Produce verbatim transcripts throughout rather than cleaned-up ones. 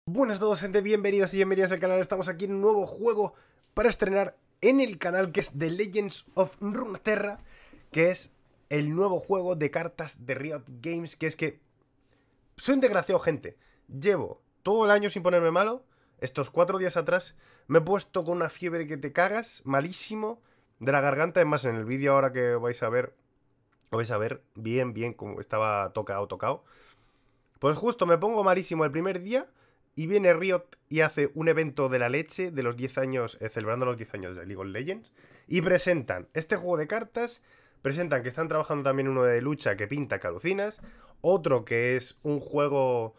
Buenas a todos, gente, bienvenidos y bienvenidas al canal. Estamos aquí en un nuevo juego para estrenar en el canal, que es The Legends of Runeterra, que es el nuevo juego de cartas de Riot Games. Que es que soy un desgraciado, gente. Llevo todo el año sin ponerme malo. Estos cuatro días atrás me he puesto con una fiebre que te cagas, malísimo, de la garganta. Es más, en el vídeo ahora que vais a ver, vais a ver bien, bien cómo estaba tocado, tocado. Pues justo me pongo malísimo el primer día y viene Riot y hace un evento de la leche de los diez años, eh, celebrando los diez años de League of Legends, y presentan este juego de cartas, presentan que están trabajando también uno de lucha que pinta calucinas, otro que es un juego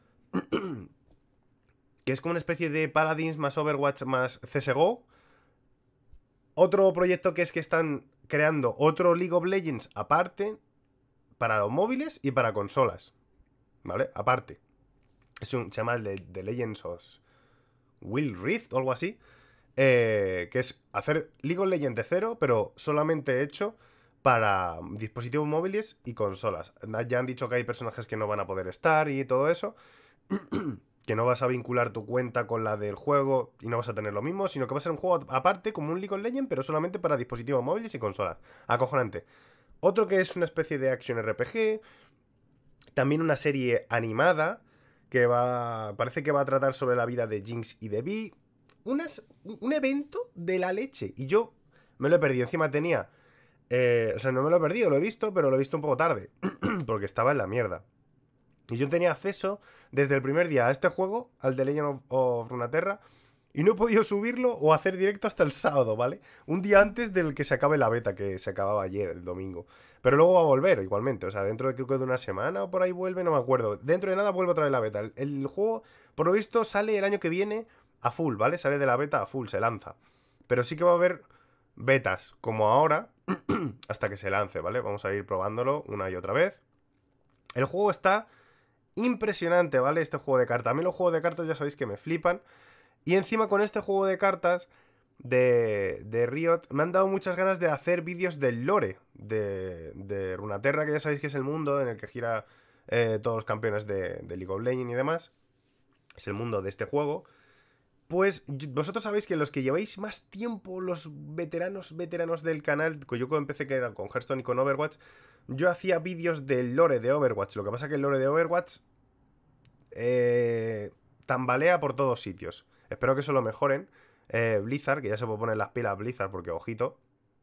que es como una especie de Paladins más Overwatch más C S G O, otro proyecto que es que están creando otro League of Legends aparte para los móviles y para consolas, ¿vale? Aparte. Es un, se llama el de, de Legends of Wild Rift o algo así. Eh, que es hacer League of Legends de cero, pero solamente hecho para dispositivos móviles y consolas. Ya han dicho que hay personajes que no van a poder estar y todo eso. Que no vas a vincular tu cuenta con la del juego y no vas a tener lo mismo, sino que va a ser un juego aparte, como un League of Legends, pero solamente para dispositivos móviles y consolas. Acojonante. Otro que es una especie de action R P G. También una serie animada que va, parece que va a tratar sobre la vida de Jinx y de Vi. Unas, un evento de la leche. Y yo me lo he perdido. Encima tenía... Eh, o sea, no me lo he perdido, lo he visto, pero lo he visto un poco tarde. Porque estaba en la mierda. Y yo tenía acceso desde el primer día a este juego, al de Legend of, of Runeterra, y no he podido subirlo o hacer directo hasta el sábado, ¿vale? Un día antes del que se acabe la beta, que se acababa ayer, el domingo. Pero luego va a volver igualmente, o sea, dentro de creo que de una semana o por ahí vuelve, no me acuerdo. Dentro de nada vuelve otra vez la beta. El, el juego, por lo visto, sale el año que viene a full, ¿vale? Sale de la beta a full, se lanza. Pero sí que va a haber betas, como ahora, hasta que se lance, ¿vale? Vamos a ir probándolo una y otra vez. El juego está impresionante, ¿vale? Este juego de cartas. A mí los juegos de cartas ya sabéis que me flipan. Y encima con este juego de cartas de, de Riot me han dado muchas ganas de hacer vídeos del lore de, de Runeterra, que ya sabéis que es el mundo en el que gira eh, todos los campeones de, de League of Legends y demás. Es el mundo de este juego. Pues vosotros sabéis que los que lleváis más tiempo, los veteranos, veteranos del canal, que yo empecé que era con Hearthstone y con Overwatch, yo hacía vídeos del lore de Overwatch. Lo que pasa es que el lore de Overwatch eh, tambalea por todos sitios. Espero que eso lo mejoren. Eh, Blizzard, que ya se puede poner las pilas a Blizzard, porque ojito.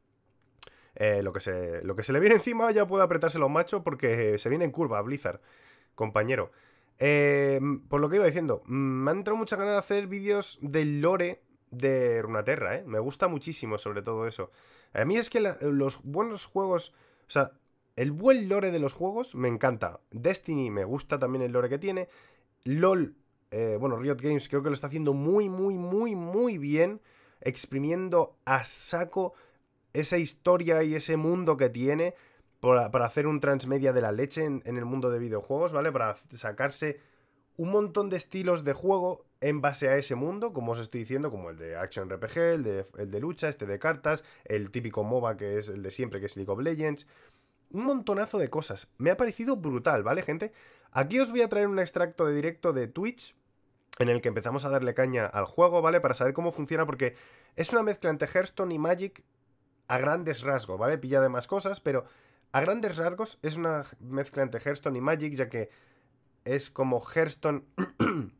Eh, lo, que se, lo que se le viene encima ya puede apretarse los machos, porque se viene en curva a Blizzard, compañero. Eh, por lo que iba diciendo, me han entrado muchas ganas de hacer vídeos del lore de Runeterra, ¿eh? Me gusta muchísimo sobre todo eso. A mí es que la, los buenos juegos, o sea, el buen lore de los juegos me encanta. Destiny me gusta también el lore que tiene. LOL, eh, bueno, Riot Games creo que lo está haciendo muy, muy, muy, muy bien, exprimiendo a saco esa historia y ese mundo que tiene para, para hacer un transmedia de la leche en, en el mundo de videojuegos, ¿vale? Para sacarse un montón de estilos de juego en base a ese mundo, como os estoy diciendo, como el de Action R P G, el de, el de lucha, este de cartas, el típico MOBA que es el de siempre, que es League of Legends. Un montonazo de cosas. Me ha parecido brutal, ¿vale, gente? Aquí os voy a traer un extracto de directo de Twitch en el que empezamos a darle caña al juego, ¿vale? Para saber cómo funciona, porque es una mezcla entre Hearthstone y Magic a grandes rasgos, ¿vale? Pilla de más cosas, pero a grandes rasgos es una mezcla entre Hearthstone y Magic, ya que es como Hearthstone en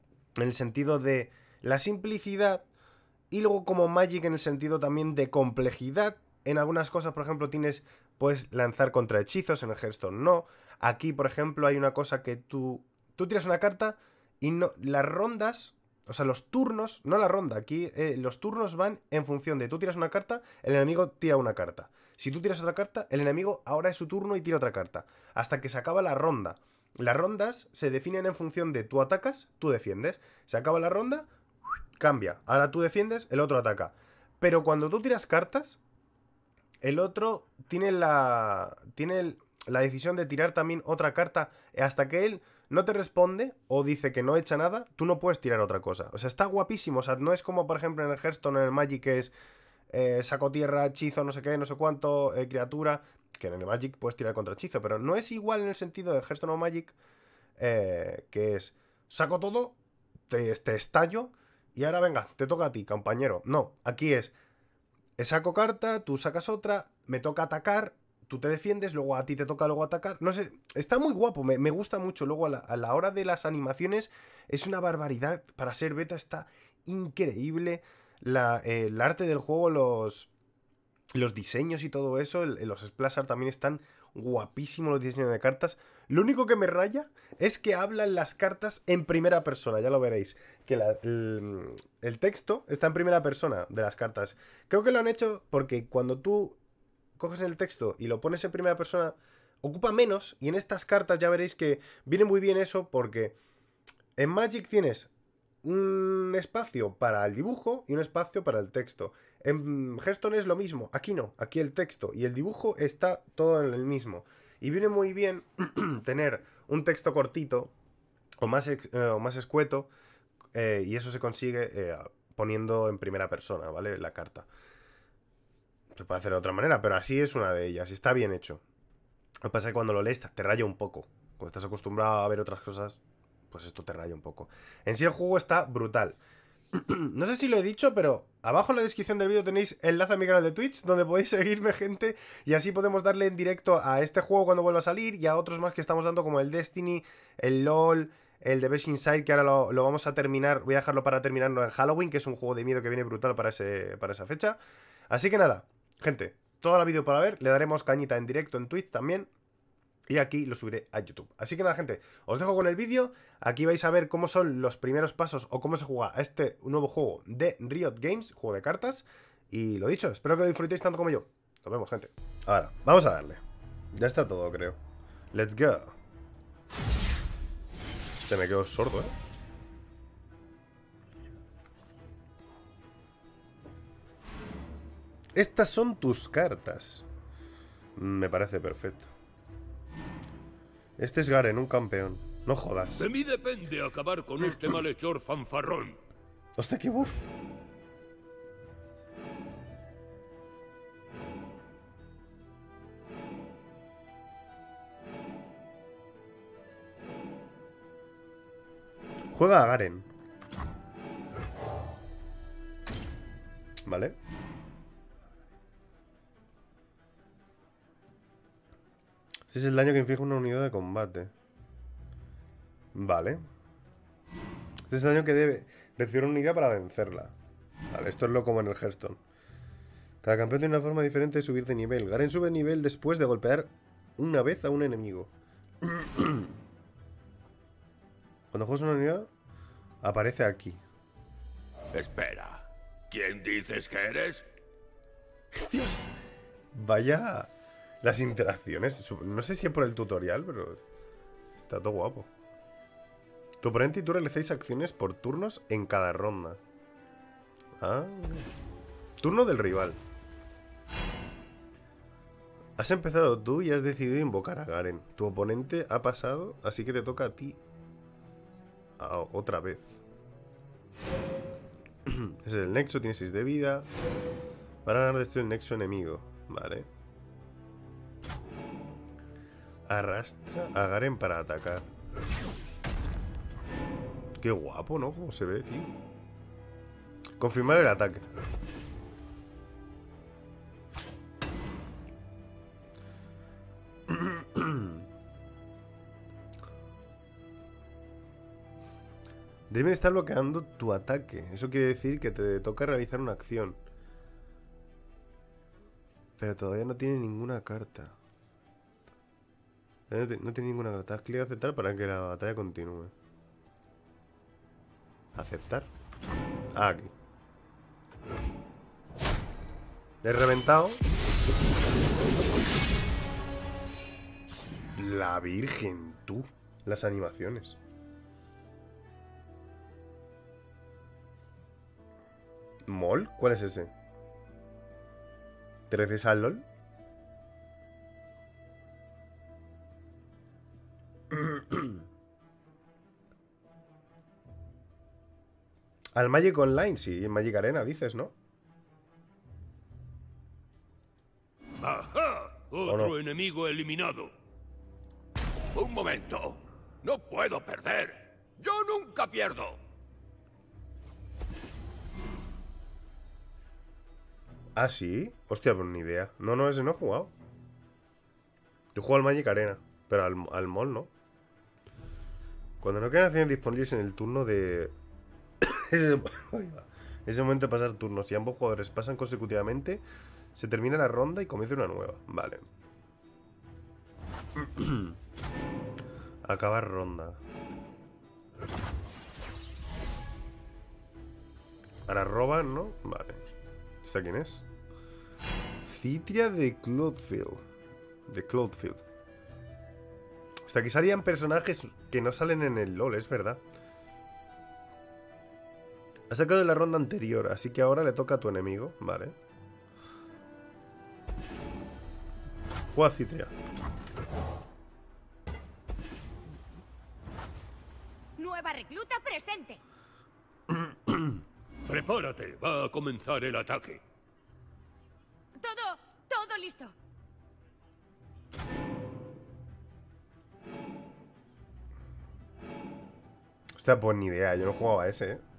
el sentido de la simplicidad, y luego como Magic en el sentido también de complejidad. En algunas cosas, por ejemplo, tienes, puedes lanzar contrahechizos, en el Hearthstone no. Aquí, por ejemplo, hay una cosa que tú, tú tiras una carta y no, las rondas, o sea, los turnos, no la ronda, aquí eh, los turnos van en función de tú tiras una carta, el enemigo tira una carta. Si tú tiras otra carta, el enemigo ahora es su turno y tira otra carta. Hasta que se acaba la ronda. Las rondas se definen en función de tú atacas, tú defiendes. Se acaba la ronda, cambia. Ahora tú defiendes, el otro ataca. Pero cuando tú tiras cartas, el otro tiene la tiene el, la decisión de tirar también otra carta. Hasta que él no te responde o dice que no echa nada, tú no puedes tirar otra cosa. O sea, está guapísimo. O sea, no es como, por ejemplo, en el Hearthstone, en el Magic, que es eh, saco tierra, hechizo, no sé qué, no sé cuánto, eh, criatura. Que en el Magic puedes tirar contra hechizo, pero no es igual en el sentido de Hearthstone o Magic, eh, que es saco todo, te, te estallo y ahora venga, te toca a ti, compañero. No, aquí es, saco carta, tú sacas otra, me toca atacar, tú te defiendes, luego a ti te toca luego atacar. No sé, está muy guapo, me, me gusta mucho. Luego a la, a la hora de las animaciones es una barbaridad. Para ser beta está increíble. La, eh, el arte del juego, los, los diseños y todo eso, el, los splash art también están guapísimos, los diseños de cartas. Lo único que me raya es que hablan las cartas en primera persona, ya lo veréis. Que la, el, el texto está en primera persona de las cartas. Creo que lo han hecho porque cuando tú coges el texto y lo pones en primera persona, ocupa menos, y en estas cartas ya veréis que viene muy bien eso, porque en Magic tienes un espacio para el dibujo y un espacio para el texto. En Hearthstone es lo mismo, aquí no, aquí el texto y el dibujo está todo en el mismo. Y viene muy bien tener un texto cortito o más, eh, o más escueto, eh, y eso se consigue eh, poniendo en primera persona, ¿vale? La carta. Se puede hacer de otra manera, pero así es una de ellas. Y está bien hecho. Lo que pasa es que cuando lo lees te raya un poco. Cuando estás acostumbrado a ver otras cosas, pues esto te raya un poco. En sí el juego está brutal. No sé si lo he dicho, pero abajo en la descripción del vídeo tenéis enlace a mi canal de Twitch, donde podéis seguirme, gente, y así podemos darle en directo a este juego cuando vuelva a salir y a otros más que estamos dando, como el Destiny, el LOL, el The Best Inside, que ahora lo, lo vamos a terminar. Voy a dejarlo para terminarlo en Halloween, que es un juego de miedo que viene brutal para, ese, para esa fecha. Así que nada, gente, toda la vídeo para ver, le daremos cañita en directo en Twitch también, y aquí lo subiré a YouTube. Así que nada, gente, os dejo con el vídeo. Aquí vais a ver cómo son los primeros pasos o cómo se juega a este nuevo juego de Riot Games, juego de cartas. Y lo dicho, espero que lo disfrutéis tanto como yo. Nos vemos, gente. Ahora, vamos a darle. Ya está todo, creo. Let's go. Se me quedó sordo, ¿eh? Estas son tus cartas. Me parece perfecto. Este es Garen, un campeón. No jodas. De mí depende acabar con este malhechor fanfarrón. Hostia, qué buff. Juega a Garen. Vale. Este es el daño que inflige una unidad de combate. Vale. Este es el daño que debe recibir una unidad para vencerla. Vale, esto es lo como en el Hearthstone. Cada campeón tiene una forma diferente de subir de nivel. Garen sube de nivel después de golpear una vez a un enemigo. Cuando juegas una unidad, aparece aquí. Espera, ¿quién dices que eres? Dios. Vaya las interacciones. No sé si es por el tutorial, pero está todo guapo. Tu oponente y tú realizáis acciones por turnos en cada ronda. Ah. Turno del rival. Has empezado tú y has decidido invocar a Garen. Tu oponente ha pasado, así que te toca a ti. Ah, otra vez. Es el nexo, tiene seis de vida. Para ganar destruir el nexo enemigo. Vale. Arrastra a Garen para atacar. Qué guapo, ¿no? Cómo se ve, tío. Confirmar el ataque. Dreamer está bloqueando tu ataque. Eso quiere decir que te toca realizar una acción. Pero todavía no tiene ninguna carta. No tiene, no tiene ninguna carta. Haz clic a aceptar para que la batalla continúe. ¿Aceptar? Ah, aquí. Le he reventado. La Virgen, tú. Las animaciones. ¿Mol? ¿Cuál es ese? ¿Te refieres al LOL? Al Magic Online, sí, en Magic Arena dices, ¿no? ¡Ajá! Otro no? enemigo eliminado. Un momento. No puedo perder. Yo nunca pierdo. ¿Ah, sí? Hostia, pues ni idea. No, no, ese no he jugado. Yo juego al Magic Arena, pero al, al mall no. Cuando no quedan acciones disponibles en el turno de... ese... ese momento de pasar turnos. Si ambos jugadores pasan consecutivamente, se termina la ronda y comienza una nueva. Vale. Acabar ronda. Ahora roban, ¿no? Vale. ¿Esta quién es? Citria de Cloudfield. De Cloudfield. O sea, aquí salían personajes que no salen en el LoL, es verdad. Ha sacado en la ronda anterior, así que ahora le toca a tu enemigo. Vale. Juega Citria. Nueva recluta presente. Prepárate, va a comenzar el ataque. Todo, todo listo. Hostia, pues ni idea, yo no jugaba a ese, ¿eh?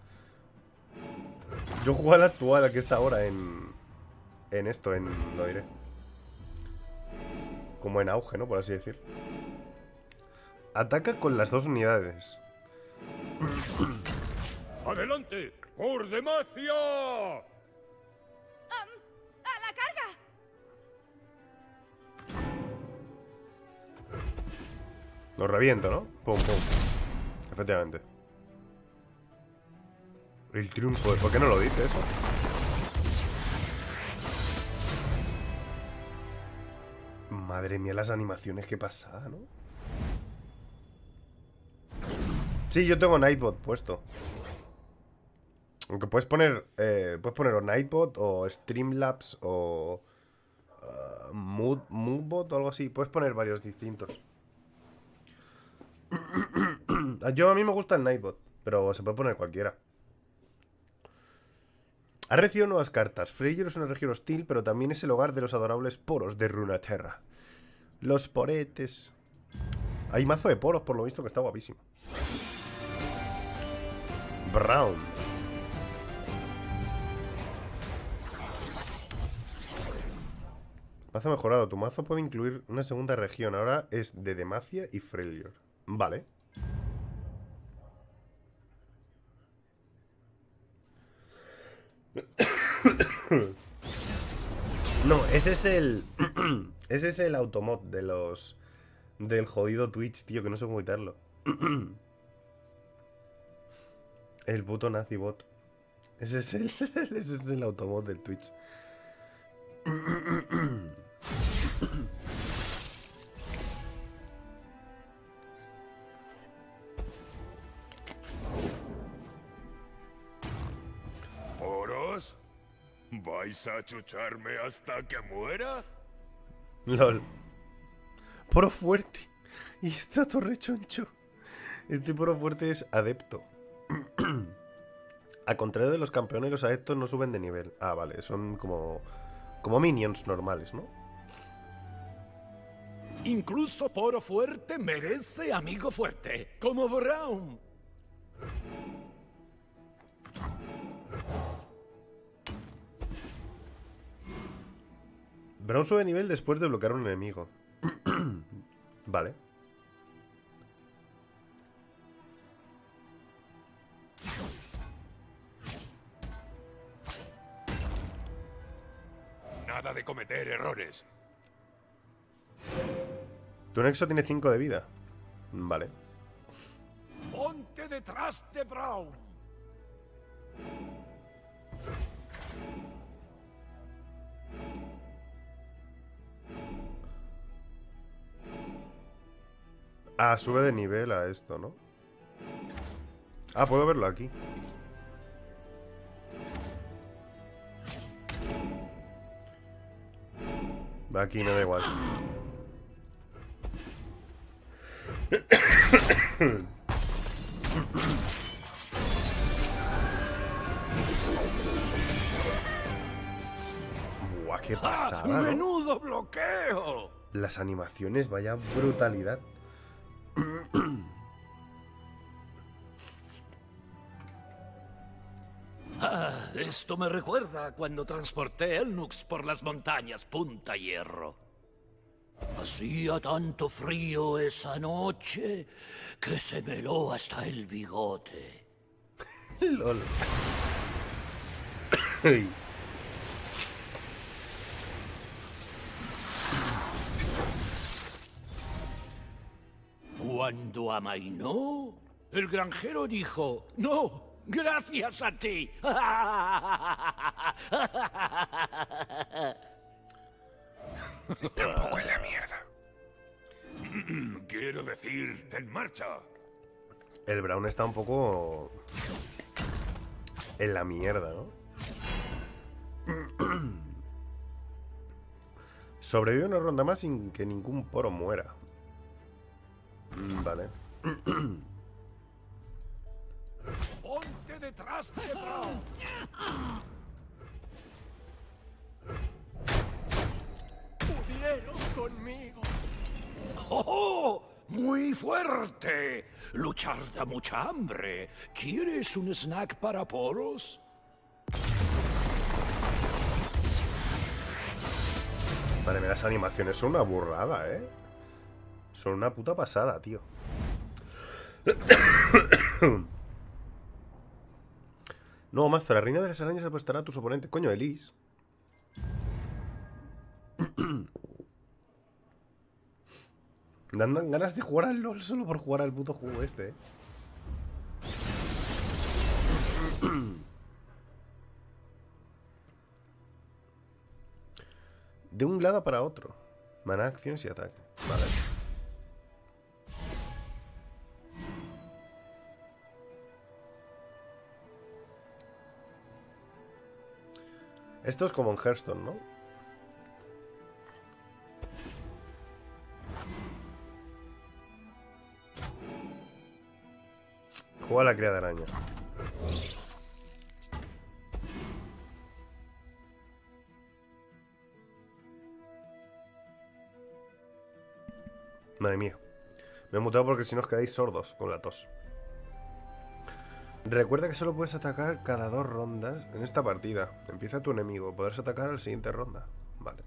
Yo jugaba al actual, al que está ahora en... En esto, en... lo diré. Como en auge, ¿no? Por así decir. Ataca con las dos unidades. ¡Adelante! ¡Por Demacia! Um, ¡A la carga! Lo reviento, ¿no? Pum, pum. Efectivamente. El triunfo. ¿Por qué no lo dice eso? Madre mía, las animaciones que pasada, ¿no? Sí, yo tengo Nightbot puesto. Aunque puedes poner... Eh, puedes poner o Nightbot o Streamlabs o... Uh, Mood, Moodbot o algo así. Puedes poner varios distintos. Yo a mí me gusta el Nightbot, pero se puede poner cualquiera. Ha recibido nuevas cartas. Freyr es una región hostil, pero también es el hogar de los adorables poros de Runeterra. Los poretes. Hay mazo de poros, por lo visto, que está guapísimo. Brown. Mazo mejorado. Tu mazo puede incluir una segunda región. Ahora es de Demacia y Freljord. Vale. No, ese es el... ese es el automod de los... del jodido Twitch, tío, que no sé cómo quitarlo. El puto nazi bot. Ese es el... ese es el automod del Twitch. ¿Poros? ¿Vais a chucharme hasta que muera? LOL. Poro fuerte. Y está torre choncho. Este poro fuerte es adepto. Al contrario de los campeones, los adeptos no suben de nivel. Ah, vale, son como... como minions normales, ¿no? Incluso poro fuerte merece amigo fuerte, como Brown. Brown sube de nivel después de bloquear a un enemigo. Vale. Nada de cometer errores. Tu nexo tiene cinco de vida. Vale. Ponte detrás de Brown. Ah, sube de nivel a esto, ¿no? Ah, puedo verlo aquí. Va aquí, no da igual. Buah, qué pasada, ¿no? ¡Menudo bloqueo! Las animaciones, vaya brutalidad. Ah, esto me recuerda cuando transporté Elnux por las montañas Punta Hierro. Hacía tanto frío esa noche que se me heló hasta el bigote. LOL. Cuando amainó, el granjero dijo, no, gracias a ti. Está un poco en la mierda. Quiero decir, en marcha. El Braun está un poco en la mierda, ¿no? Sobrevive una ronda más sin que ningún poro muera. Mm, Vale. Ponte detrás de Braun. Pudieron conmigo. ¡Oh! ¡Muy fuerte! Luchar da mucha hambre. ¿Quieres un snack para poros? Vale, las animaciones son una burrada, ¿eh? Son una puta pasada, tío. No, mazo, la reina de las arañas apostará a tus oponentes. Coño, Elise. Dan ganas de jugar al LOL solo por jugar al puto juego este, ¿eh? De un lado para otro. Maná, acciones y ataque. Vale. Esto es como en Hearthstone, ¿no? Juega la cría de araña. Madre mía. Me he mutado porque si no os quedáis sordos con la tos. Recuerda que solo puedes atacar cada dos rondas en esta partida. Empieza tu enemigo. Podrás atacar a la siguiente ronda. Vale.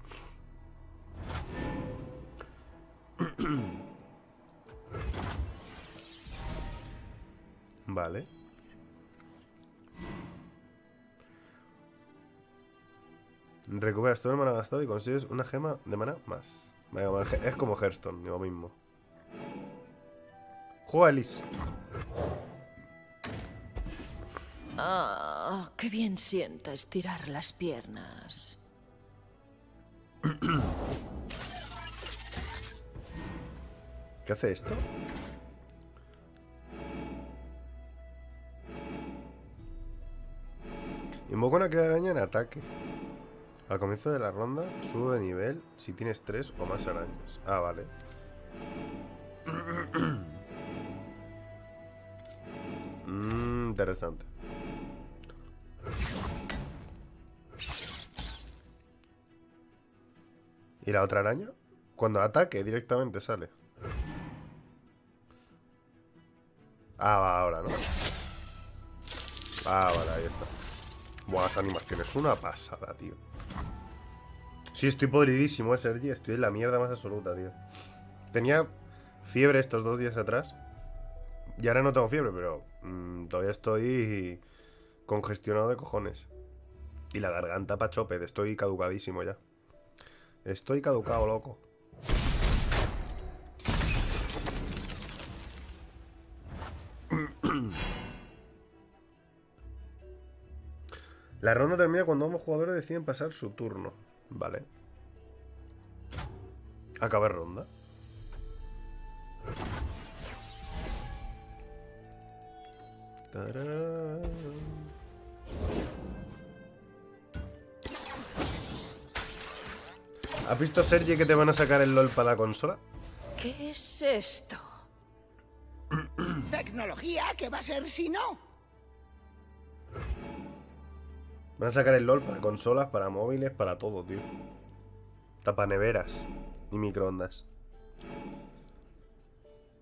Vale. Recuperas todo el mana gastado y consigues una gema de mana más. Es como Hearthstone, lo mismo. Juega Elise. Ah, qué bien sienta estirar las piernas. ¿Qué hace esto? Invoca una cría de araña en ataque. Al comienzo de la ronda, subo de nivel si tienes tres o más arañas. Ah, vale. mm, interesante. ¿Y la otra araña? Cuando ataque directamente sale. Ah, va, ahora, ¿no? Ah, vale, ahí está. Buah, esa animación es una pasada, tío. Sí, estoy podridísimo, eh, Sergi. Estoy en la mierda más absoluta, tío. Tenía fiebre estos dos días atrás. Y ahora no tengo fiebre, pero mmm, todavía estoy congestionado de cojones. Y la garganta pa' chope. Estoy caducadísimo ya. Estoy caducado, loco. La ronda termina cuando ambos jugadores deciden pasar su turno. Vale. Acabar ronda. ¡Tarán! ¿Has visto, Sergi, que te van a sacar el LOL para la consola? ¿Qué es esto? Tecnología, ¿qué va a ser si no? Van a sacar el LOL para consolas, para móviles, para todo, tío. Tapaneveras y microondas.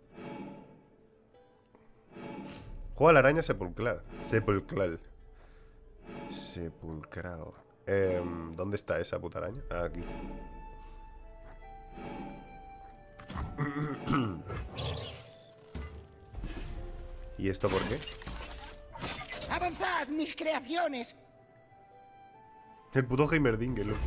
Juega la araña sepulcral. Sepulcral. Sepulcral. Eh, ¿Dónde está esa puta araña? Aquí. ¿Y esto por qué? ¡Avanzad, mis creaciones! El puto Heimerdinger, loco.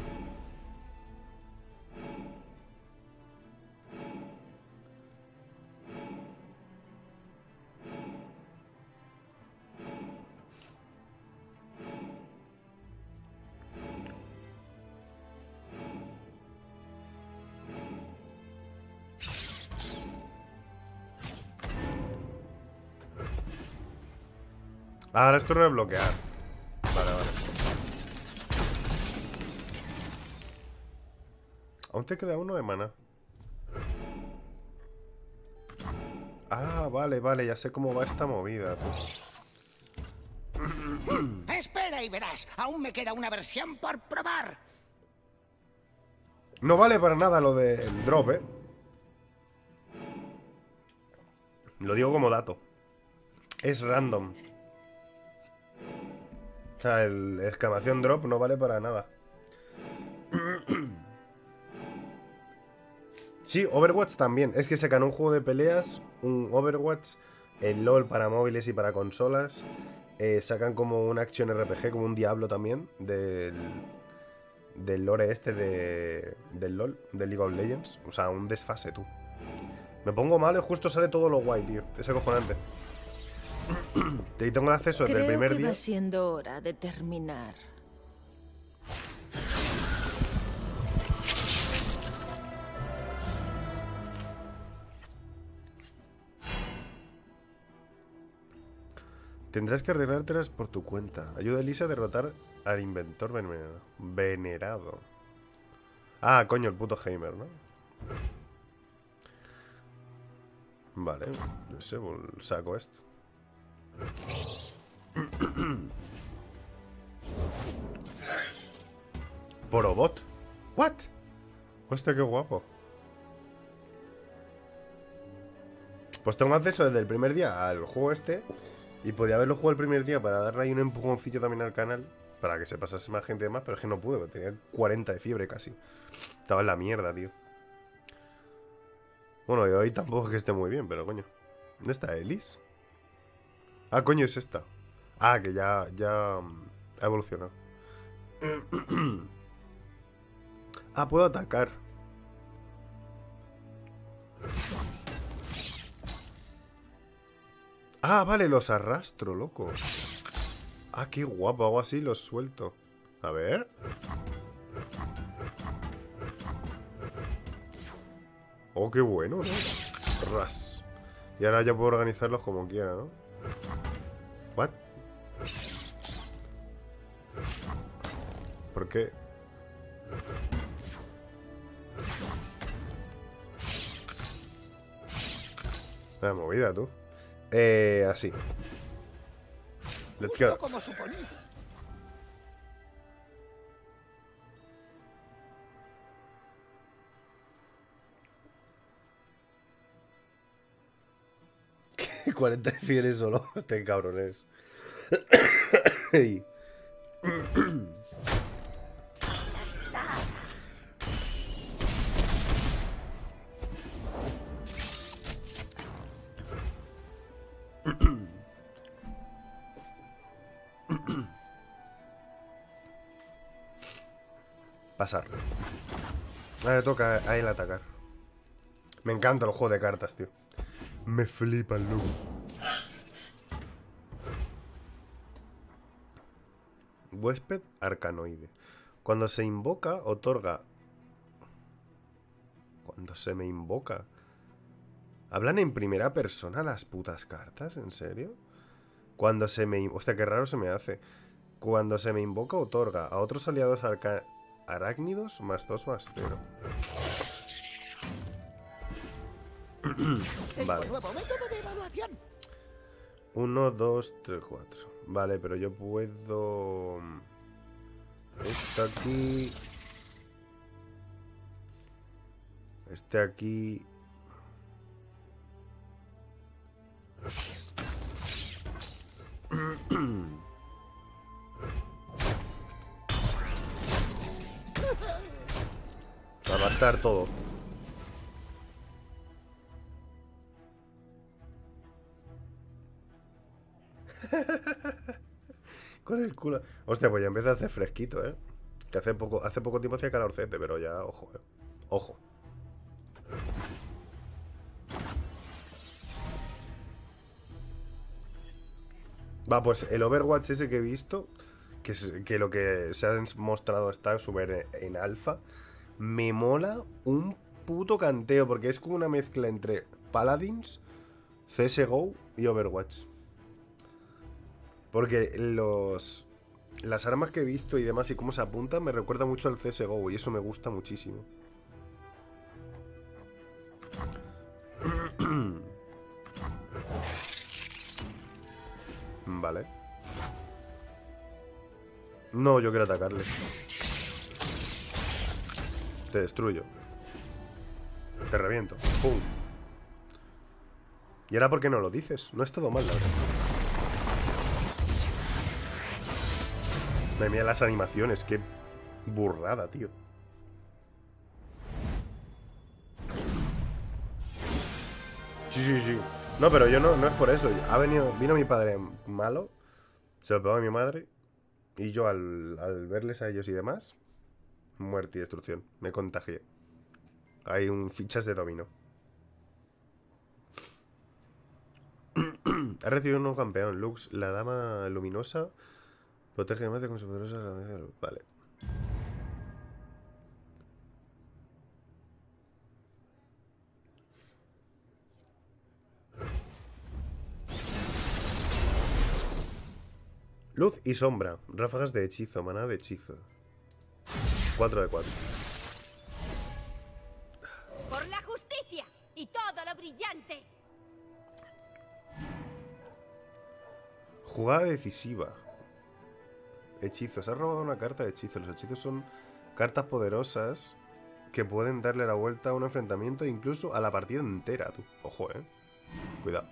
Ahora esto no es bloquear. Vale, vale. Aún te queda uno de mana. Ah, vale, vale, ya sé cómo va esta movida, tú. Espera y verás. Aún me queda una versión por probar. No vale para nada lo del drop, eh. Lo digo como dato. Es random. O sea, el exclamación drop no vale para nada. Sí, Overwatch también. Es que sacan un juego de peleas, un Overwatch, el LOL para móviles y para consolas. Eh, sacan como un Action R P G, como un Diablo también, del, del lore este de, del LOL, del League of Legends. O sea, un desfase, tú. Me pongo malo y justo sale todo lo guay, tío. Es acojonante. Y tengo acceso desde el primer Creo que día. va siendo hora de terminar. Tendrás que arreglártelas por tu cuenta. Ayuda a Elisa a derrotar al inventor venerado. Venerado. Ah, coño, el puto Heimer, ¿no? Vale, no sé, saco esto. Porobot. What? Hostia, qué guapo. Pues tengo acceso desde el primer día al juego este. Y podía haberlo jugado el primer día para darle ahí un empujoncillo también al canal. Para que se pasase más gente y demás. Pero es que no pude, porque tenía cuarenta de fiebre casi. Estaba en la mierda, tío. Bueno, y hoy tampoco es que esté muy bien, pero coño. ¿Dónde está Elise? Ah, coño, es esta. Ah, que ya, ya um, ha evolucionado. Ah, puedo atacar. Ah, vale, los arrastro, loco. Ah, qué guapo, hago así, los suelto. A ver. Oh, qué bueno, ¿no? Ras. Y ahora ya puedo organizarlos como quiera, ¿no? ¿What? ¿Por qué? La movida, tú. Eh, así. Let's Justo go. como suponía. cuarenta de fiebre solo. Este cabrón es. Ey. Pasar. Ahora le toca a él atacar. Me encanta el juego de cartas, tío. Me flipa el look. Huésped arcanoide. Cuando se invoca, otorga. Cuando se me invoca. ¿Hablan en primera persona las putas cartas? ¿En serio? Cuando se me... Hostia, qué raro se me hace. Cuando se me invoca, otorga a otros aliados arca... arácnidos más dos más cero. Vale. Nuevo método de evaluación. uno, dos, tres, cuatro. Vale, pero yo puedo... Este aquí... Este aquí... estar todo. Con el culo. Hostia, pues ya empieza a hacer fresquito, ¿eh? Que hace poco, hace poco tiempo hacía calorcete, pero ya, ojo, ¿eh? Ojo. Va, pues el Overwatch ese que he visto, que, es, que lo que se ha mostrado está súper en alfa, me mola un puto canteo, porque es como una mezcla entre Paladins, C S G O y Overwatch. Porque los las armas que he visto y demás y cómo se apuntan me recuerda mucho al C S G O y eso me gusta muchísimo. Vale. No, yo quiero atacarle. Te destruyo. Te reviento. ¡Pum! ¿Y ahora por qué no lo dices? No es todo mal, la verdad. Me mira las animaciones, qué burrada, tío. Sí, sí, sí. No, pero yo no, no es por eso. Ha venido, vino mi padre malo, se lo pegó a mi madre, y yo al, al verles a ellos y demás, muerte y destrucción. Me contagié. Hay un fichas de dominó. Ha recibido un nuevo campeón, Lux, la dama luminosa. Protege más de con su poderosa. Vale. Luz y sombra. Ráfagas de hechizo. Maná de hechizo. cuatro de cuatro. Por la justicia y todo lo brillante. Jugada decisiva. Hechizos. Has robado una carta de hechizos. Los hechizos son cartas poderosas que pueden darle la vuelta a un enfrentamiento e incluso a la partida entera, tú. Ojo, eh. Cuidado.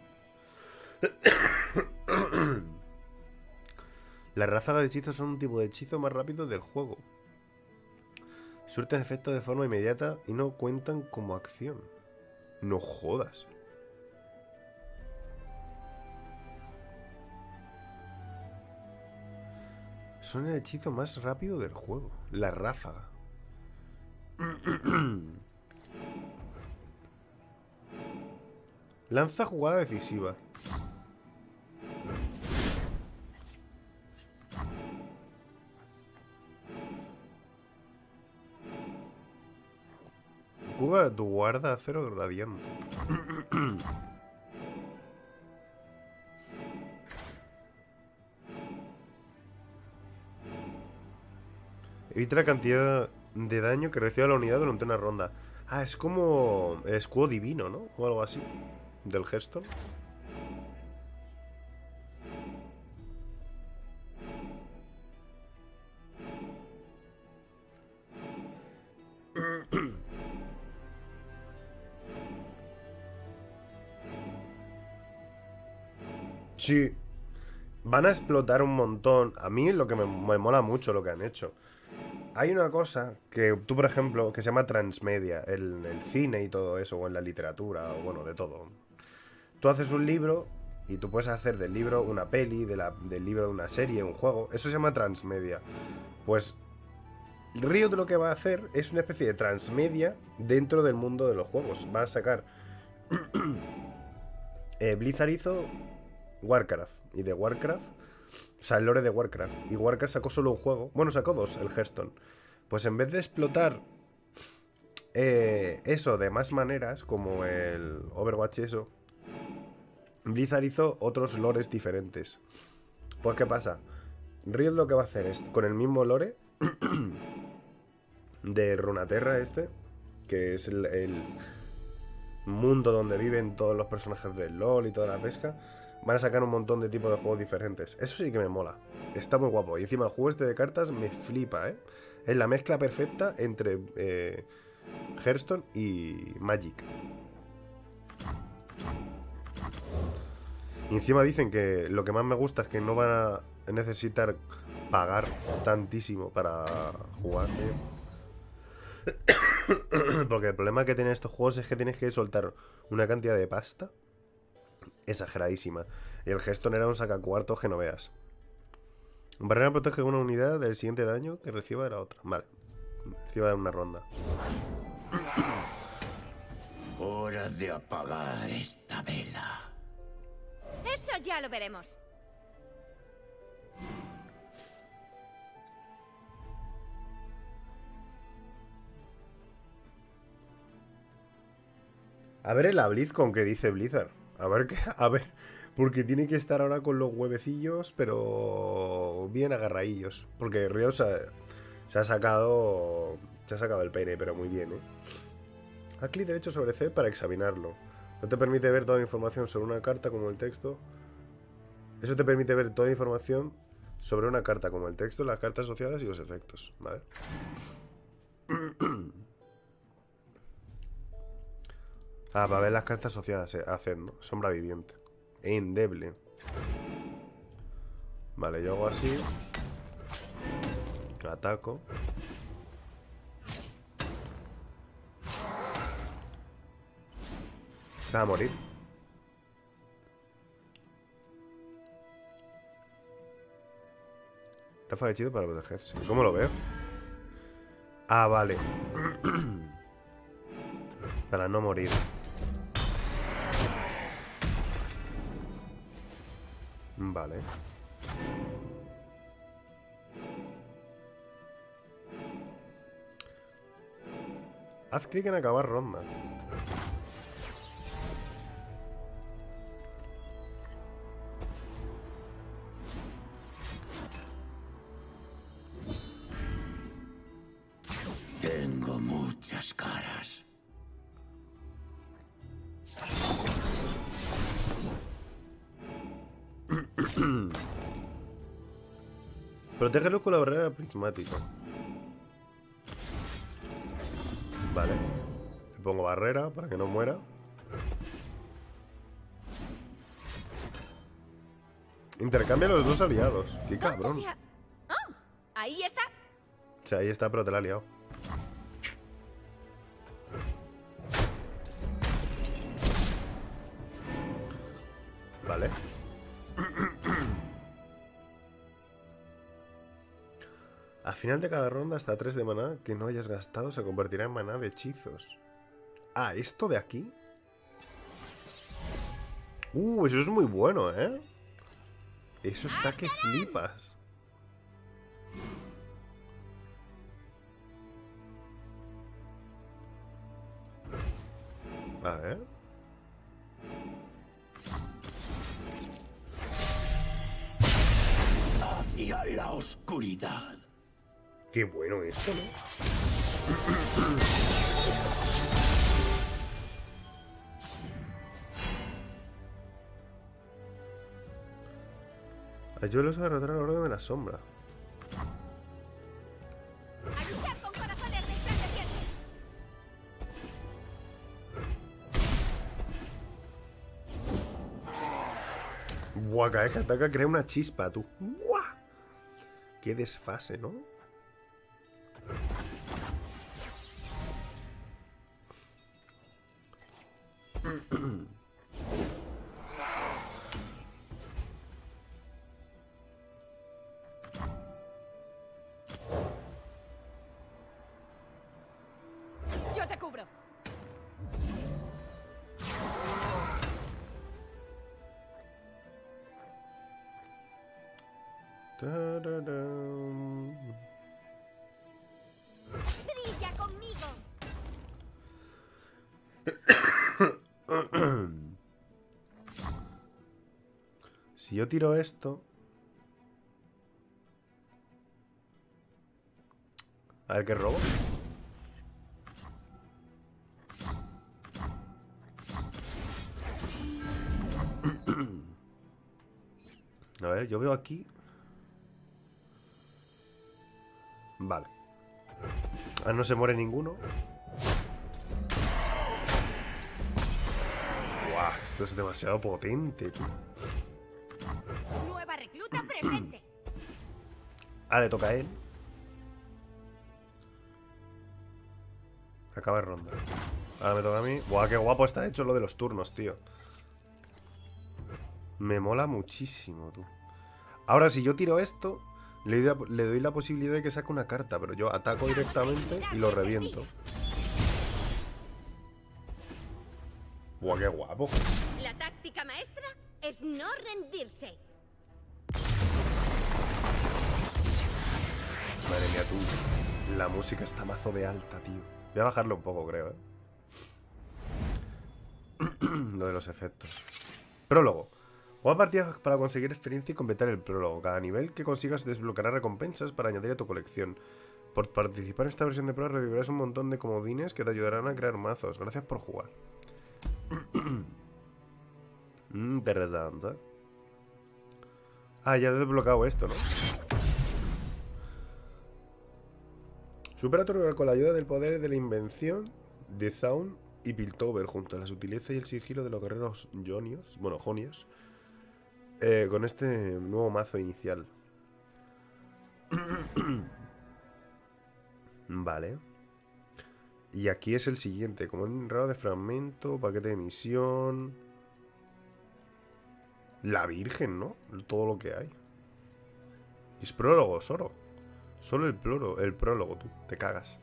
Las ráfagas de hechizos son un tipo de hechizo más rápido del juego. Surten efectos de forma inmediata y no cuentan como acción. No jodas. Son el hechizo más rápido del juego. La ráfaga. Lanza jugada decisiva. Juega tu guarda acero radiante. Evita la cantidad de daño que reciba la unidad durante una ronda. Ah, es como el escudo divino, ¿no? O algo así. Del Hearthstone. Sí. Van a explotar un montón. A mí lo que me, me mola mucho lo que han hecho. Hay una cosa que tú, por ejemplo, que se llama transmedia, el, el cine y todo eso, o en la literatura, o bueno, de todo. Tú haces un libro y tú puedes hacer del libro una peli, de la, del libro una serie, un juego. Eso se llama transmedia. Pues Riot lo que va a hacer es una especie de transmedia dentro del mundo de los juegos. Va a sacar... eh, Blizzard hizo Warcraft, y de Warcraft... O sea, el lore de Warcraft. Y Warcraft sacó solo un juego. Bueno, sacó dos, el Hearthstone. Pues en vez de explotar eh, eso de más maneras, como el Overwatch y eso, Blizzard hizo otros lores diferentes. Pues, ¿qué pasa? Riot lo que va a hacer es, con el mismo lore de Runeterra este, que es el, el mundo donde viven todos los personajes del LoL y toda la pesca, van a sacar un montón de tipos de juegos diferentes. Eso sí que me mola. Está muy guapo. Y encima el juego este de cartas me flipa, ¿eh? Es la mezcla perfecta entre eh, Hearthstone y Magic. Y encima dicen que lo que más me gusta es que no van a necesitar pagar tantísimo para jugar, ¿eh? Porque el problema que tienen estos juegos es que tienes que soltar una cantidad de pasta exageradísima. Y el Geston era un sacacuartos que no veas. Barrera protege una unidad del siguiente daño que reciba de la otra. Vale. Reciba de una ronda. Hora de apagar esta vela. Eso ya lo veremos. A ver el BlizzCon que dice Blizzard. A ver qué. A ver. Porque tiene que estar ahora con los huevecillos, pero bien agarradillos. Porque Riot se ha, se ha sacado. Se ha sacado el peine, pero muy bien, ¿eh? Haz clic derecho sobre C para examinarlo. No te permite ver toda la información sobre una carta como el texto. Eso te permite ver toda la información sobre una carta como el texto, las cartas asociadas y los efectos. ¿Vale? Ah, para ver las cartas asociadas, eh, hacen, ¿no? Sombra viviente. E endeble. Vale, yo hago así. Ataco. Se va a morir. Ráfaga de hechizo para protegerse. ¿Cómo lo veo? Ah, vale. Para no morir. Vale. Haz clic en acabar ronda. Tengo muchas caras. Protégelo con la barrera prismática. Vale. Le pongo barrera para que no muera. Intercambia los dos aliados. Qué cabrón. O sea... Oh, ahí está. O sea, ahí está, pero te la ha liado. Vale. A final de cada ronda, hasta tres de maná que no hayas gastado se convertirá en maná de hechizos. Ah, ¿esto de aquí? Uh, eso es muy bueno, ¿eh? Eso está que flipas. A ver. Hacia la oscuridad. Qué bueno esto, ¿no? Ayúdalos a derrotar a la Orden de la Sombra. A luchar con corazones resplandecientes. Buah, cada vez que ataca crea una chispa, tú. Buah. Qué desfase, ¿no? Yo te cubro. Ta-da-dam. Brilla conmigo. Si yo tiro esto... A ver qué robo. A ver, yo veo aquí... Vale. Ah, no se muere ninguno. Guau, esto es demasiado potente, tío. Nueva recluta presente. Ah, le toca a él. acaba de ronda. Ahora me toca a mí. Buah, qué guapo está hecho lo de los turnos, tío. Me mola muchísimo, tú. Ahora, si yo tiro esto, le doy, le doy la posibilidad de que saque una carta, pero yo ataco directamente y lo reviento. Buah, qué guapo. La táctica maestra es no rendirse. Madre mía, tú. La música está mazo de alta, tío. Voy a bajarlo un poco, creo, ¿eh? Lo de los efectos. Prólogo. Juega partidas para conseguir experiencia y completar el prólogo. Cada nivel que consigas desbloqueará recompensas para añadir a tu colección. Por participar en esta versión de prueba recibirás un montón de comodines que te ayudarán a crear mazos. Gracias por jugar. Interesante. Ah, ya he desbloqueado esto, ¿no? Supera tu rival con la ayuda del poder de la invención de Zaun y Piltover junto a la sutileza y el sigilo de los guerreros jonios, bueno, jonios, eh, con este nuevo mazo inicial. Vale. Y aquí es el siguiente, como un raro de fragmento, paquete de misión. La Virgen, ¿no? Todo lo que hay. Es prólogo, solo. Solo el prólogo, el prólogo, tú. Te cagas.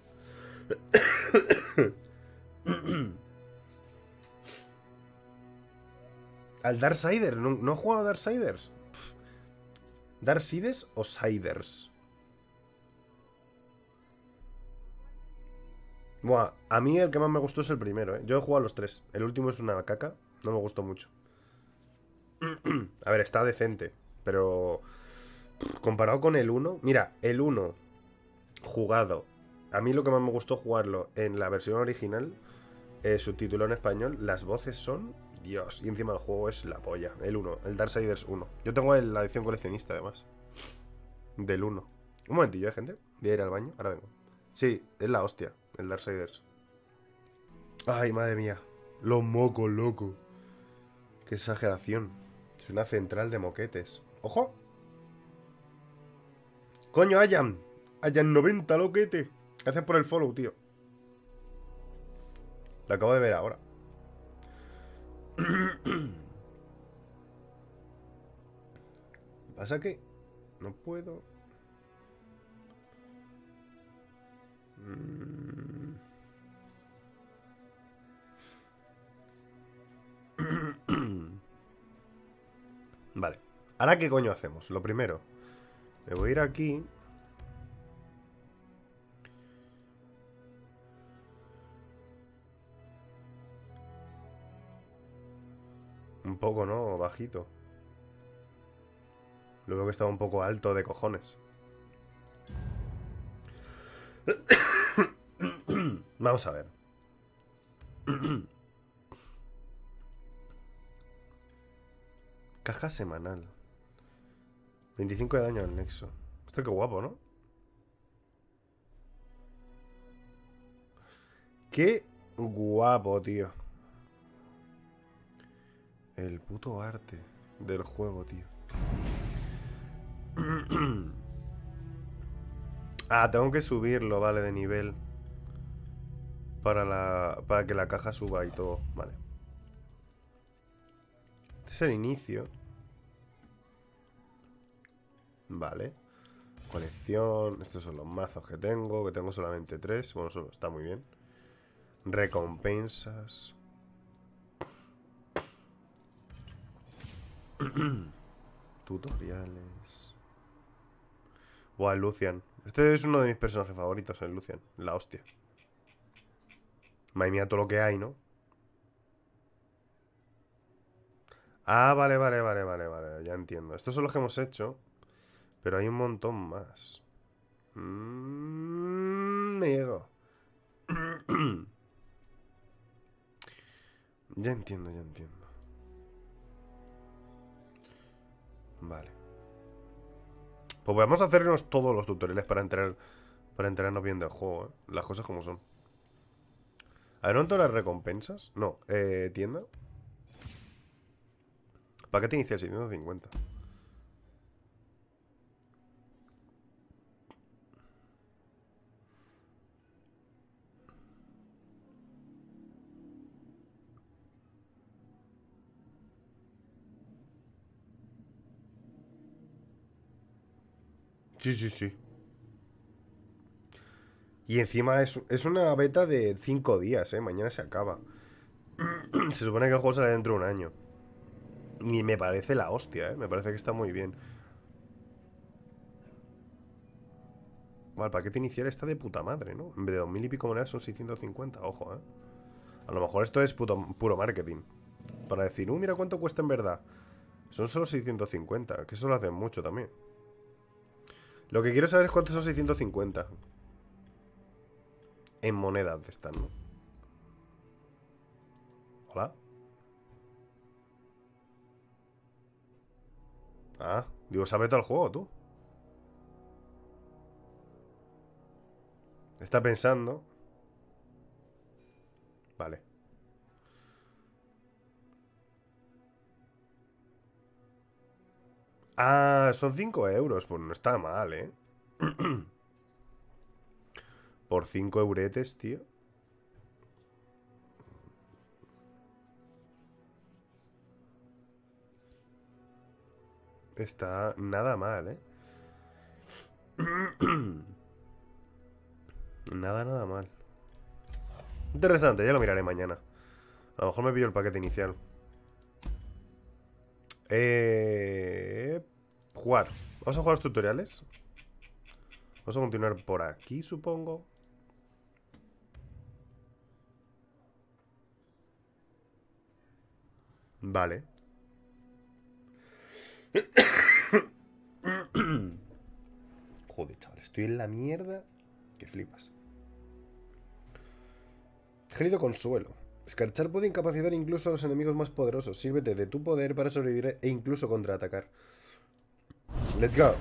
Al Darksiders. ¿No, ¿No he jugado a Darksiders? ¿Darksiders o Siders? Buah, a mí el que más me gustó es el primero, ¿eh? Yo he jugado a los tres. El último es una caca. No me gustó mucho. A ver, está decente. Pero comparado con el uno. Mira, el uno jugado. A mí lo que más me gustó jugarlo en la versión original, eh, subtitulado en español. Las voces son... Dios. Y encima el juego es la polla. El uno, el Darksiders uno. Yo tengo la edición coleccionista además. Del uno. Un momentillo, ¿eh, gente? Voy a ir al baño. Ahora vengo. Sí, es la hostia. El Darksiders. Ay, madre mía. Los mocos, loco. Qué exageración. Es una central de moquetes. ¡Ojo! ¡Coño, Ayan! Ayan noventa, loquete. Gracias por el follow, tío. Lo acabo de ver ahora. ¿Pasa que no puedo? Vale. ¿Ahora qué coño hacemos? Lo primero, me voy a ir aquí. Un poco, ¿no? Bajito. Lo veo que estaba un poco alto de cojones. Vamos a ver. Caja semanal. veinticinco de daño al nexo. Esto qué guapo, ¿no? Qué guapo, tío. El puto arte del juego, tío. Ah, tengo que subirlo, vale, de nivel. Para la. Para que la caja suba y todo. Vale. Este es el inicio. Vale. Colección. Estos son los mazos que tengo. Que tengo solamente tres. Bueno, eso está muy bien. Recompensas. Tutoriales. Buah, el Lucian. Este es uno de mis personajes favoritos, el Lucian. La hostia. Madre mía, todo lo que hay, ¿no? Ah, vale, vale, vale, vale, vale. Ya entiendo. Estos son los que hemos hecho. Pero hay un montón más. Mmm, me llego. Ya entiendo, ya entiendo. Vale. Pues vamos a hacernos todos los tutoriales para entrar, para enterarnos bien del juego, ¿eh? Las cosas como son. A ver, ¿no todas las recompensas? No, eh, tienda. Paquete inicial seiscientos cincuenta. Sí, sí, sí. Y encima es, es una beta de cinco días, ¿eh? Mañana se acaba. Se supone que el juego sale dentro de un año. Y me parece la hostia, ¿eh? Me parece que está muy bien. Vale, el paquete inicial está de puta madre, ¿no? En vez de dos mil y pico monedas son seiscientos cincuenta. Ojo, ¿eh? A lo mejor esto es puto, puro marketing. Para decir, uh, mira cuánto cuesta en verdad. Son solo seiscientos cincuenta. Que eso lo hacen mucho también. Lo que quiero saber es cuántos son seiscientos cincuenta. En monedas de estas, ¿no? Hola. Ah, digo, ¿sabes todo el juego, tú? Está pensando. Vale. Ah, son cinco euros. Pues no está mal, ¿eh? Por cinco euretes, tío. Está nada mal, ¿eh? Nada, nada mal. Interesante, ya lo miraré mañana. A lo mejor me pillo el paquete inicial. Eh... Jugar. Vamos a jugar los tutoriales. Vamos a continuar por aquí, supongo. Vale. Joder, chaval, estoy en la mierda. Que flipas. Gélido consuelo. Escarchar puede incapacitar incluso a los enemigos más poderosos. Sírvete de tu poder para sobrevivir e incluso contraatacar. Let's go.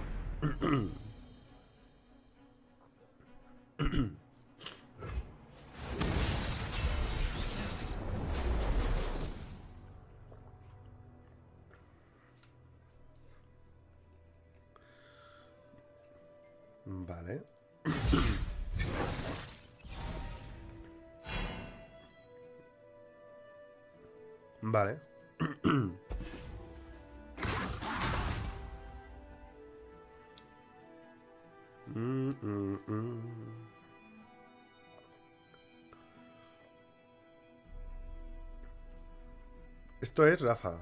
Vale. Vale. mm, mm, mm. Esto es Rafa.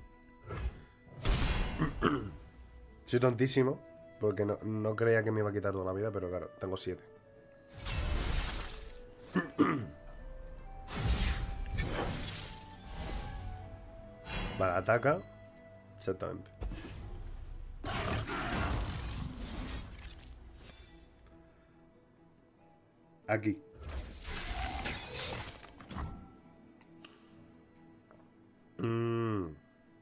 Soy tontísimo. Porque no, no creía que me iba a quitar toda la vida, pero claro, tengo siete. Vale, ataca. Exactamente. Aquí. Mm.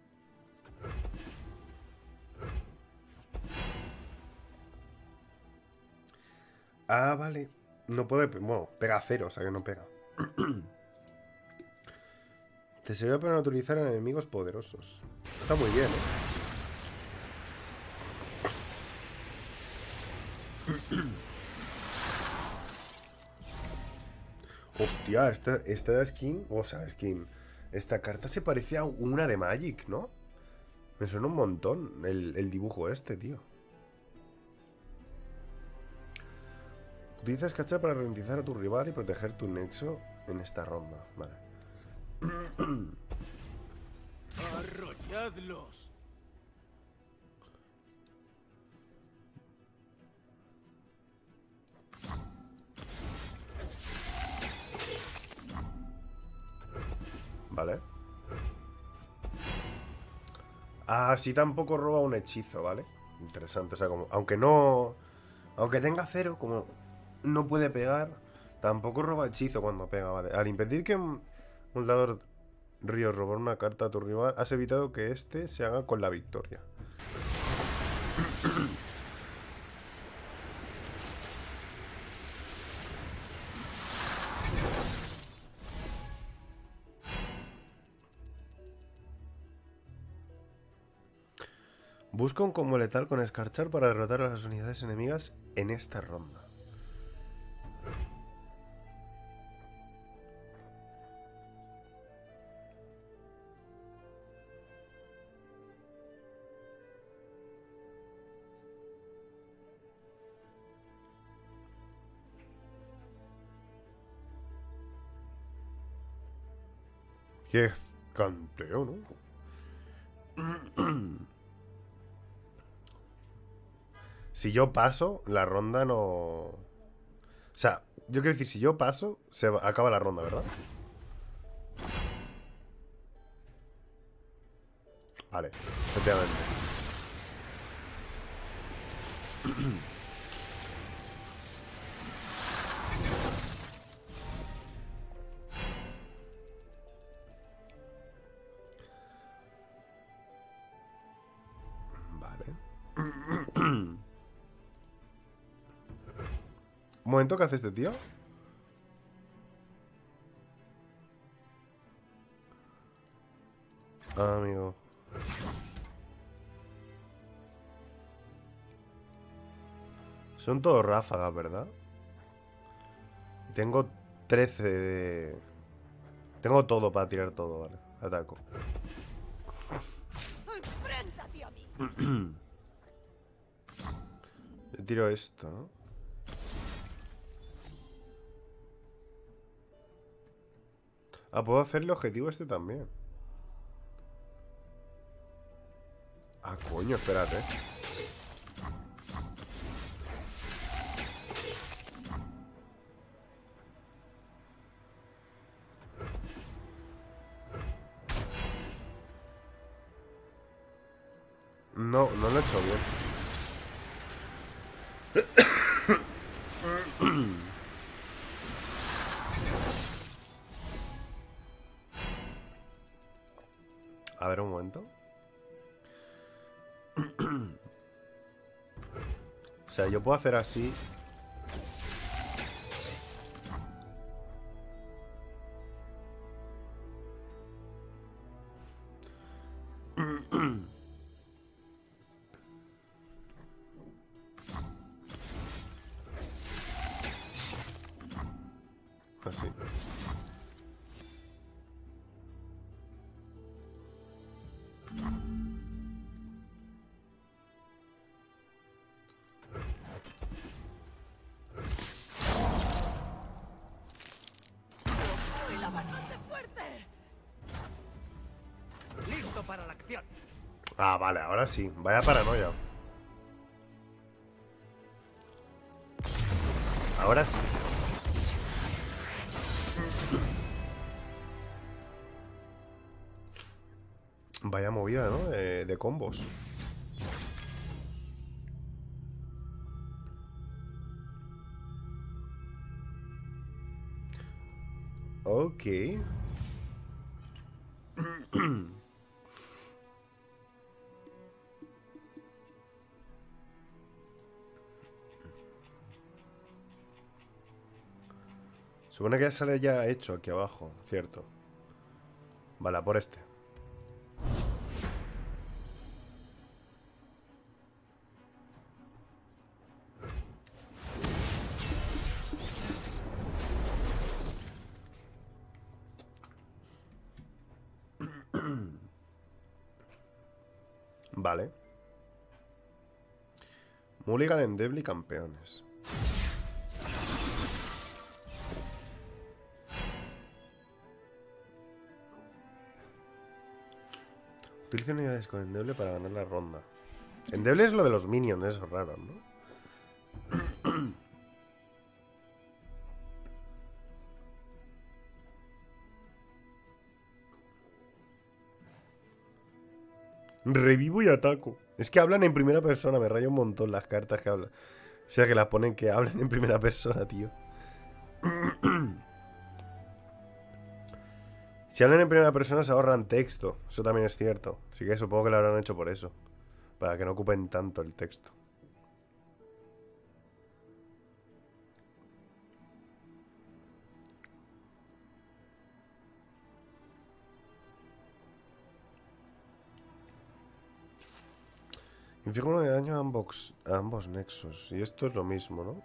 Ah, vale. No puede... Bueno, pega cero, o sea que no pega. Te sirve para neutralizar a enemigos poderosos. Está muy bien, ¿eh? Hostia, esta, esta skin... O sea, skin... Esta carta se parece a una de Magic, ¿no? Me suena un montón el, el dibujo este, tío. Utiliza escarchar para ralentizar a tu rival y proteger tu nexo en esta ronda. Vale. ¡Arrolladlos! Vale. Ah, sí, tampoco roba un hechizo, ¿vale? Interesante, o sea, como... Aunque no... Aunque tenga cero, como no puede pegar, tampoco roba hechizo cuando pega, ¿vale? Al impedir que un moldador río robar una carta a tu rival, has evitado que este se haga con la victoria. Busca un combo letal con escarchar para derrotar a las unidades enemigas en esta ronda. Qué canteo, ¿no? Si yo paso, la ronda no... O sea, yo quiero decir, si yo paso, se va... acaba la ronda, ¿verdad? Vale, efectivamente. Vale. Un momento, ¿qué hace este tío? Ah, amigo. Son todos ráfagas, ¿verdad? Tengo trece de... Tengo todo para tirar todo, vale. Ataco. ¡Enfréntate a mí! Yo tiro esto, ¿no? Ah, puedo hacer el objetivo este también. Ah, coño, espérate. No, no lo he hecho bien. A ver, un momento. O sea, yo puedo hacer así. Así. ¡Soy la bastante fuerte! Listo para la acción. Ah, vale, ahora sí. Vaya paranoia. Ahora sí. Vaya movida, ¿no? De, de combos. Ok. Supone que ya sale ya hecho aquí abajo, cierto. Vale, a por este. Vale. Mulligan, Endeble y campeones. Utiliza unidades con Endeble para ganar la ronda. Endeble es lo de los minions, eso es raro, ¿no? Revivo y ataco. Es que hablan en primera persona, me raya un montón las cartas que hablan. O sea, que las ponen que hablan en primera persona, tío. Si hablan en primera persona se ahorran texto. Eso también es cierto. Así que supongo que lo habrán hecho por eso. Para que no ocupen tanto el texto. Inflige uno de daño a ambos, a ambos nexos. Y esto es lo mismo, ¿no?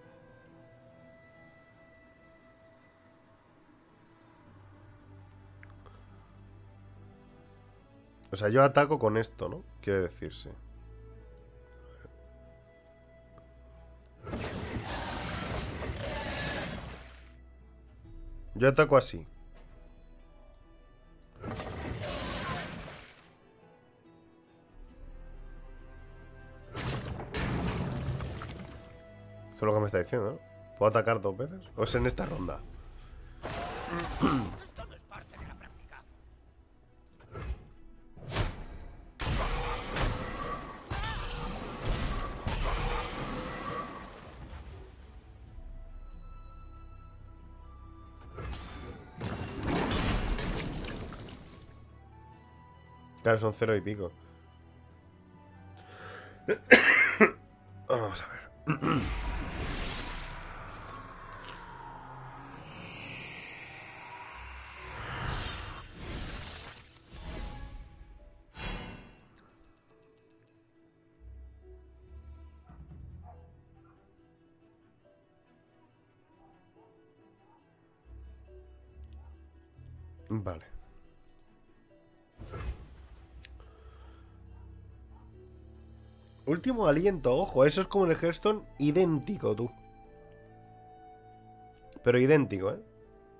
O sea, yo ataco con esto, ¿no? Quiere decirse. Yo ataco así. Eso es lo que me está diciendo, ¿no? ¿Puedo atacar dos veces? ¿O es en esta ronda? Esto no es parte de la práctica. Claro, son cero y pico. Vamos a ver. Vale. Último aliento, ojo, eso es como en el Hearthstone, idéntico, tú. Pero idéntico, ¿eh?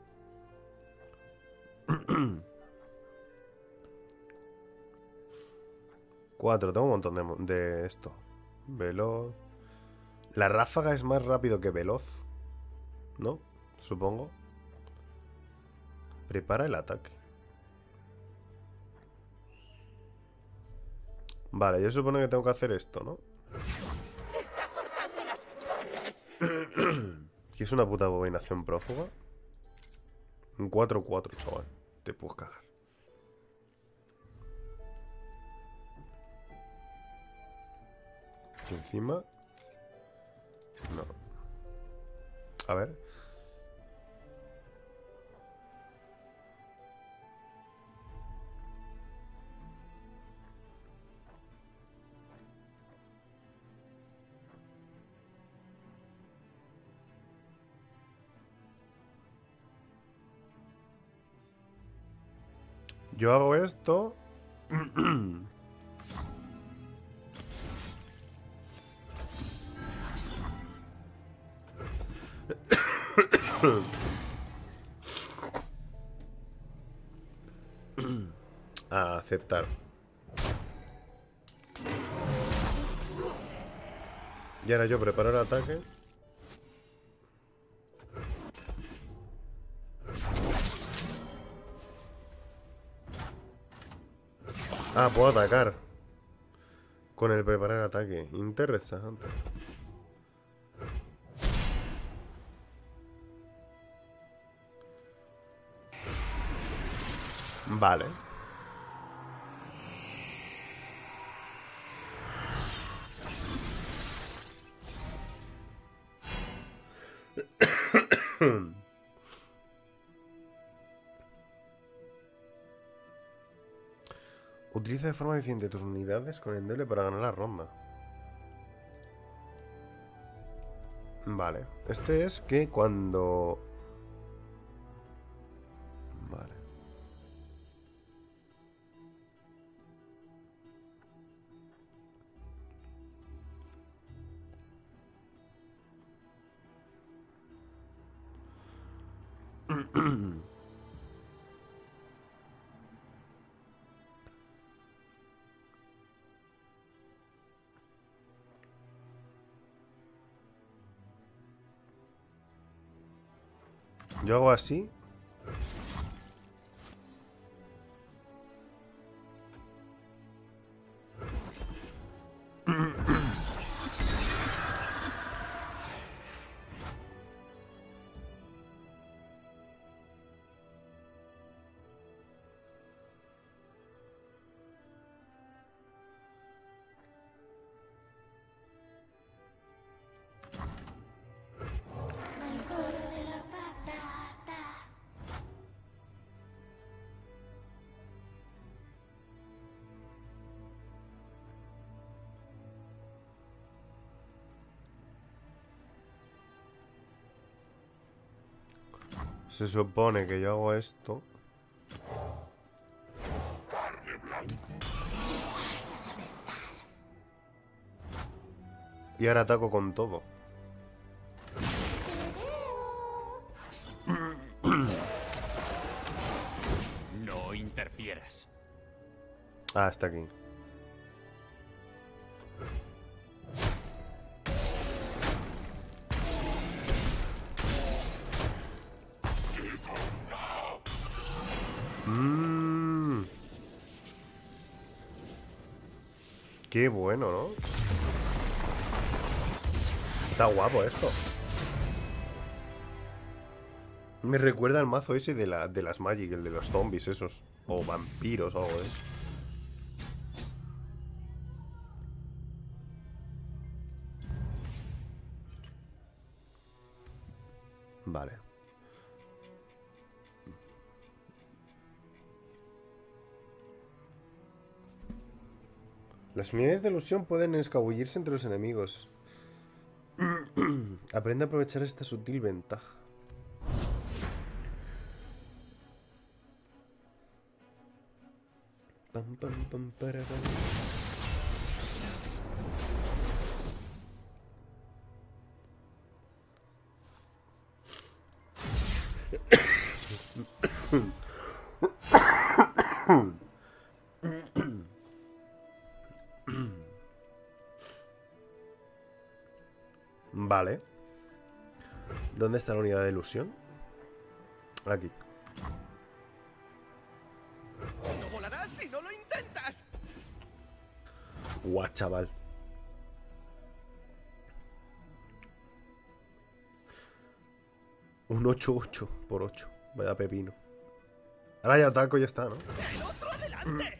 Cuatro, tengo un montón de, de esto. Veloz. La ráfaga es más rápido que veloz, ¿no? Supongo. Prepara el ataque. Vale, yo supongo que tengo que hacer esto, ¿no? ¡Se está cortando las torres! ¿Qué es una puta abominación prófuga? Un cuatro cuatro, chaval. Te puedes cagar. Aquí encima. No. A ver. Yo hago esto. A aceptar. Y ahora yo preparo el ataque. Ah, puedo atacar con el preparar el ataque. Interesante. Vale. Utiliza de forma eficiente tus unidades con endeble para ganar la ronda. Vale. Este es que cuando... Vale. Yo hago así. Se supone que yo hago esto. Y ahora ataco con todo. No interfieras. Ah, está aquí. Qué bueno, ¿no? Está guapo esto. Me recuerda al mazo ese de, la, de las Magic, el de los zombies esos. O vampiros o algo de eso. Vale. Las unidades de ilusión pueden escabullirse entre los enemigos. Aprende a aprovechar esta sutil ventaja. Pam, pam, pam, para, pam. Vale. ¿Dónde está la unidad de ilusión? Aquí. ¡No volarás si no lo intentas! Guau, chaval. Un ocho ocho por ocho. Vaya pepino. Ahora ya ataco y ya está, ¿no? ¡El otro adelante!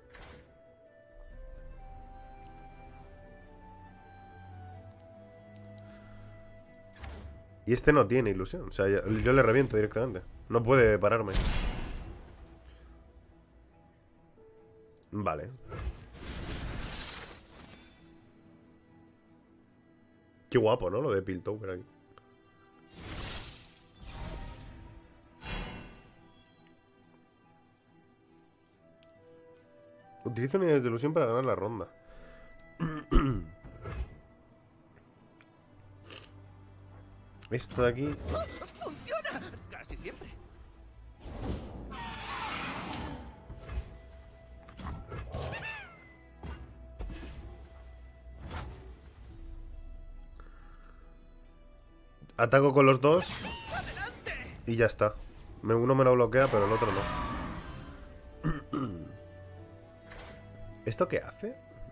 Y este no tiene ilusión. O sea, yo, yo le reviento directamente. No puede pararme. Vale. Qué guapo, ¿no? Lo de Piltover aquí. Utiliza unidades de ilusión para ganar la ronda. Esto de aquí. ¡Funciona! Casi siempre. Ataco con los dos. ¡Adelante! Y ya está. Uno me lo bloquea, pero el otro no. ¿Esto qué hace?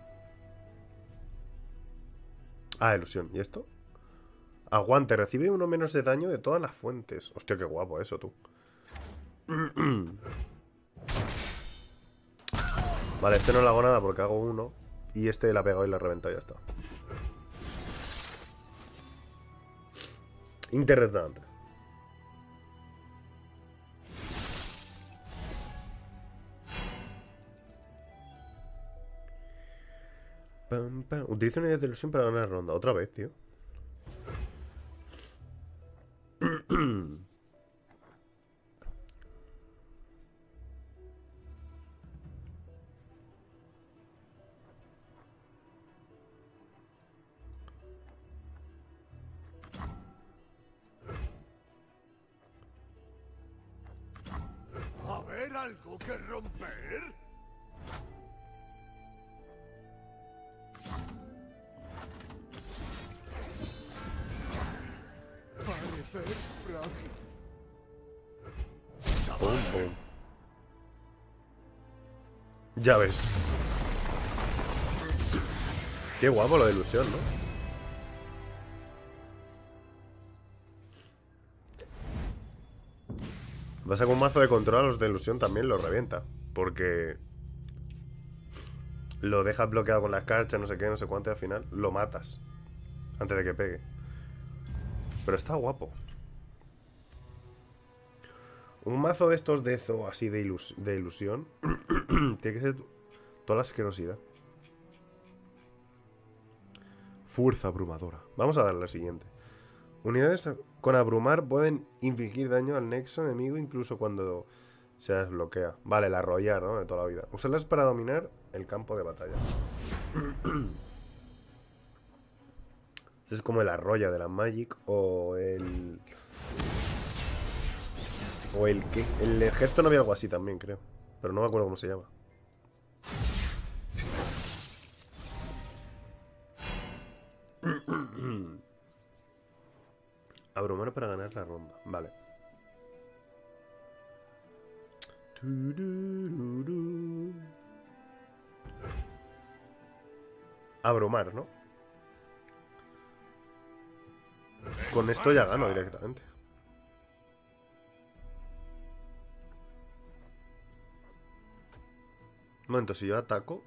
Ah, ilusión. ¿Y esto? Aguante, recibe uno menos de daño de todas las fuentes. Hostia, qué guapo eso, tú. Vale, este no le hago nada porque hago uno. Y este le ha pegado y le ha reventado y ya está. Interesante. Pam, pam. Utiliza unidades de ilusión para ganar la ronda. Otra vez, tío. ¿Haber algo que romper? Parecer frágil. Pum, pum. Ya ves. Qué guapo lo de ilusión, ¿no? Vas a con un mazo de control, a los de ilusión también lo revienta. Porque lo dejas bloqueado con la escarcha, no sé qué, no sé cuánto, y al final lo matas antes de que pegue. Pero está guapo. Un mazo de estos de Zo, así de, ilus de ilusión, tiene que ser toda la asquerosidad. Fuerza abrumadora. Vamos a darle la siguiente. Unidades con abrumar pueden infligir daño al nexo enemigo incluso cuando se desbloquea. Vale, la arrollar, ¿no? De toda la vida. Usarlas para dominar el campo de batalla. Es como el arroya de la Magic o el... O el qué. El gesto no había algo así también, creo. Pero no me acuerdo cómo se llama. Abrumar para ganar la ronda. Vale. abrumar, ¿no? Con esto ya gano directamente. Un momento, si yo ataco...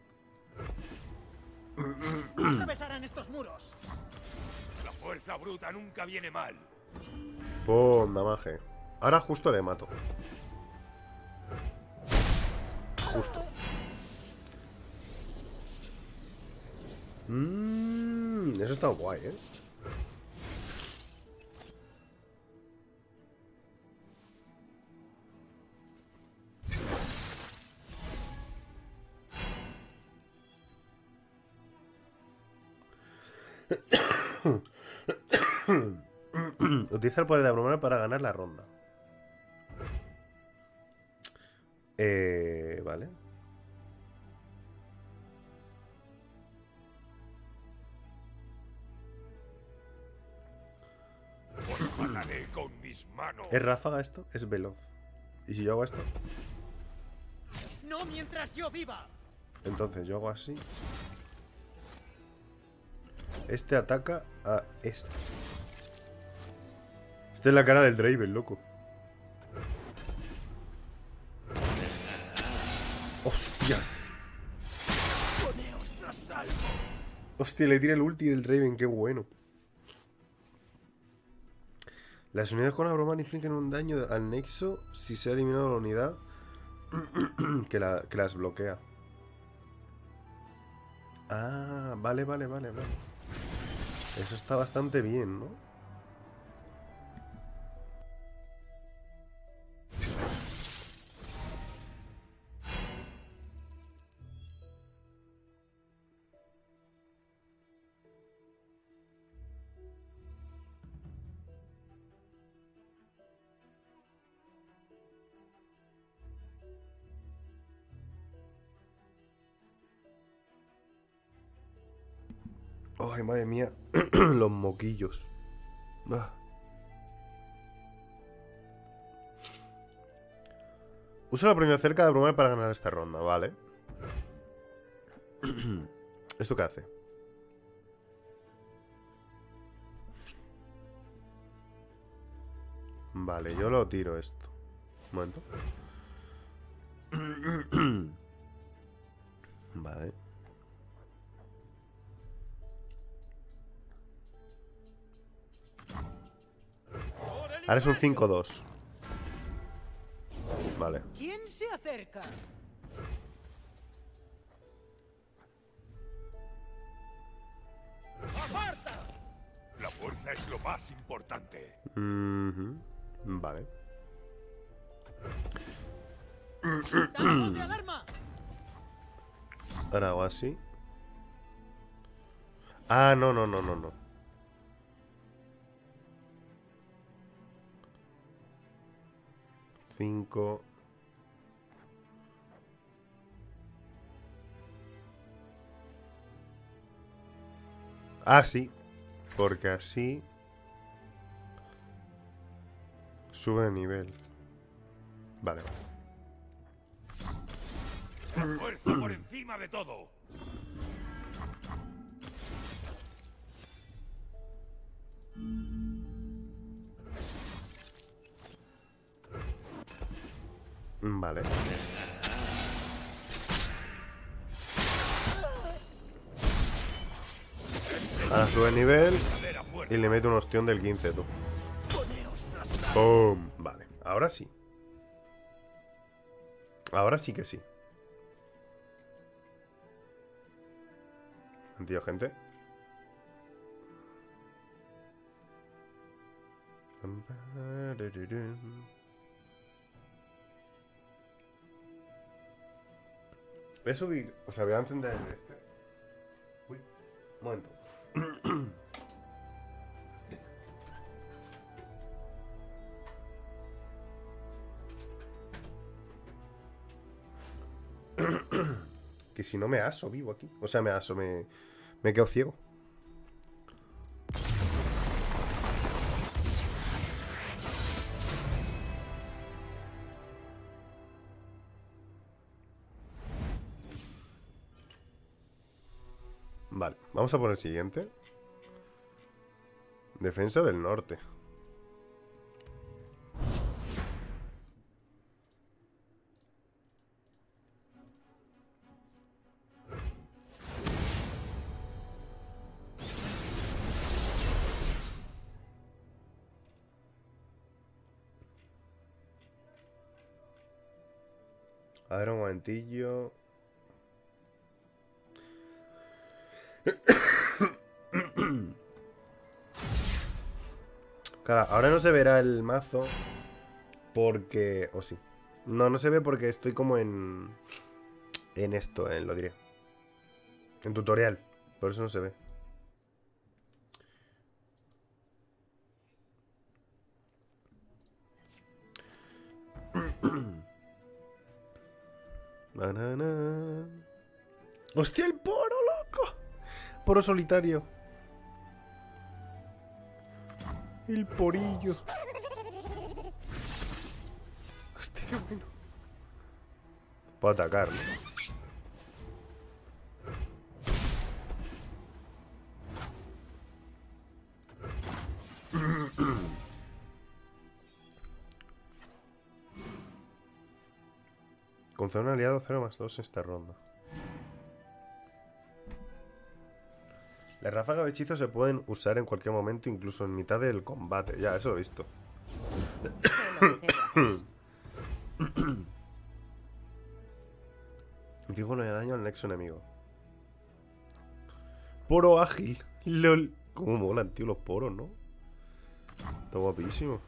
Atravesarán estos muros. La fuerza bruta nunca viene mal. ¡Pum! Damaje. Ahora justo le mato. Justo. Mmm, eso está guay, ¿eh? Utiliza el poder de abrumar para ganar la ronda. Eh, vale. Os mataré con mis manos. ¿Es ráfaga esto? Es veloz. ¿Y si yo hago esto? No mientras yo viva. Entonces yo hago así. Este ataca a este. Esta es la cara del Draven, loco. ¡Hostias! Poneos a salvo. Hostia, le tira el ulti del Draven, qué bueno. Las unidades con Abrumar infligen un daño al nexo si se ha eliminado la unidad que, la, que las bloquea. Ah, vale, vale, vale, vale. Eso está bastante bien, ¿no? Ay, madre mía. Los moquillos. Ah. Usa la premia cerca de abrumar para ganar esta ronda, vale. ¿Esto qué hace? Vale, yo lo tiro esto. Un momento. Vale. Ahora es un cinco dos. Vale. ¿Quién se acerca? ¡Aparta! La fuerza es lo más importante. Mm-hmm. Vale. ¡Dados de alarma! Ahora hago así. Ah, no, no, no, no, no. Cinco. Ah, sí. Porque así sube de nivel. Vale, vale. La fuerza por encima de todo. Vale. Ahora sube nivel y le meto un ostión del quince, tú. ¡Pum! Vale, ahora sí. Ahora sí que sí. Tío, gente. Voy a subir, o sea, voy a encender el este. Uy, un momento. Que si no me aso vivo aquí. O sea, me aso, me, me quedo ciego. Vale. Vamos a poner el siguiente. Defensa del norte. A ver, un momentillo. Claro, ahora no se verá el mazo. Porque... O sí. No, no se ve porque estoy como en... En esto, en lo diré. En tutorial. Por eso no se ve. Banana. ¡Hostia, el poro, loco! Poro solitario. El porillo. Hostia, qué bueno. Puedo atacar, ¿no? Concede un aliado cero más dos en esta ronda. Las ráfagas de hechizos se pueden usar en cualquier momento, incluso en mitad del combate. Ya, eso lo he visto. Fijo no le daño al nexo enemigo. Poro ágil. LOL. Cómo molan, tío, los poros, ¿no? Está guapísimo.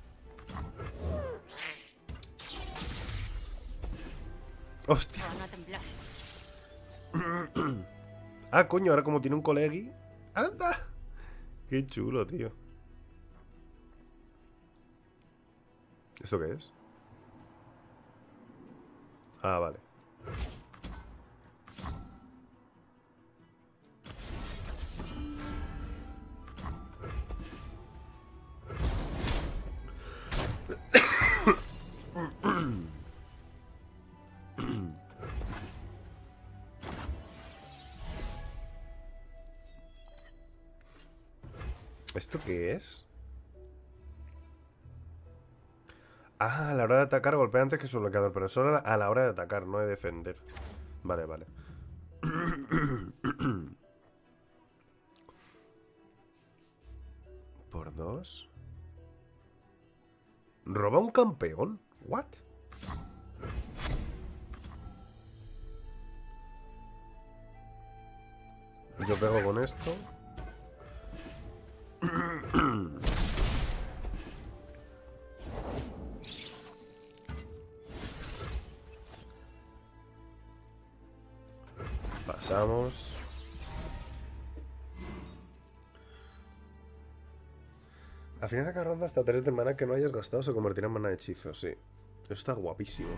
Hostia. Ah, coño, ahora como tiene un colegui. ¡Anda! Qué chulo, tío. ¿Esto qué es? Ah, vale. ¿Esto qué es? Ah, a la hora de atacar golpea antes que su bloqueador. Pero solo a la hora de atacar, no de defender. Vale, vale. Por dos. ¿Roba un campeón? ¿What? Yo pego con esto. Pasamos. Al final de cada ronda hasta tres de mana que no hayas gastado se convertirá en mana de hechizo, sí. Eso está guapísimo.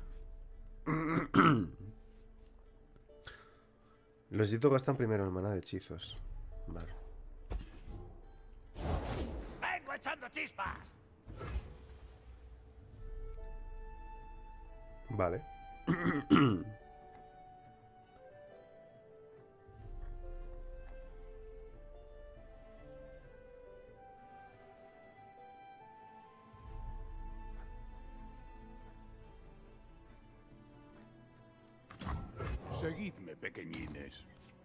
Los hechizos gastan primero en mana de hechizos. Vale. ¡Vengo echando chispas! Vale. Seguidme, pequeñines.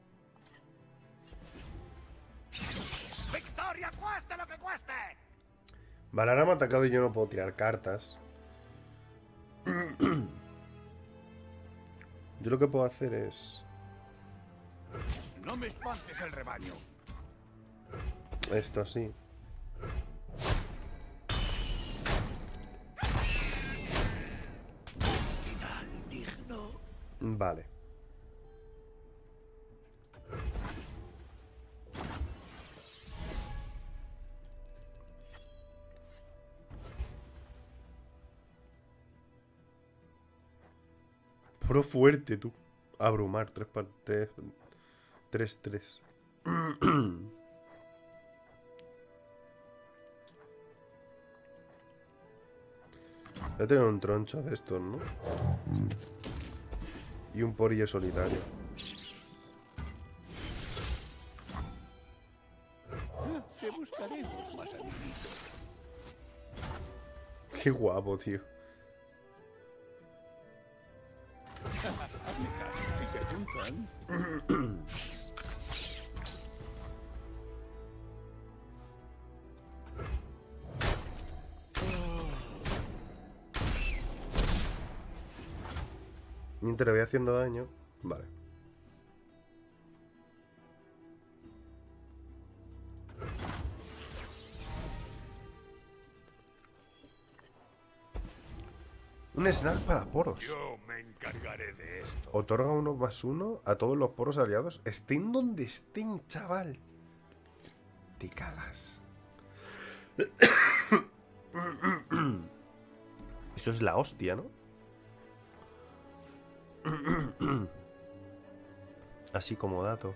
¡Victoria, cueste lo que cueste! Vale, ahora me ha atacado y yo no puedo tirar cartas. Yo lo que puedo hacer es... No me espantes el rebaño. Esto así. Final digno. Vale. Puro fuerte, tú. Abrumar. Tres para tres. Tres, tres. Voy a tener un troncho de estos, ¿no? Y un porillo solitario. Estaremos más amiguitos. Qué guapo, tío. Hazme caso, si se juntan. Mientras le voy haciendo daño. Vale. Un snack para poros. Yo me encargaré de esto. Otorga uno más uno a todos los poros aliados. Estén donde estén, chaval. Te cagas. Eso es la hostia, ¿no? Así como dato.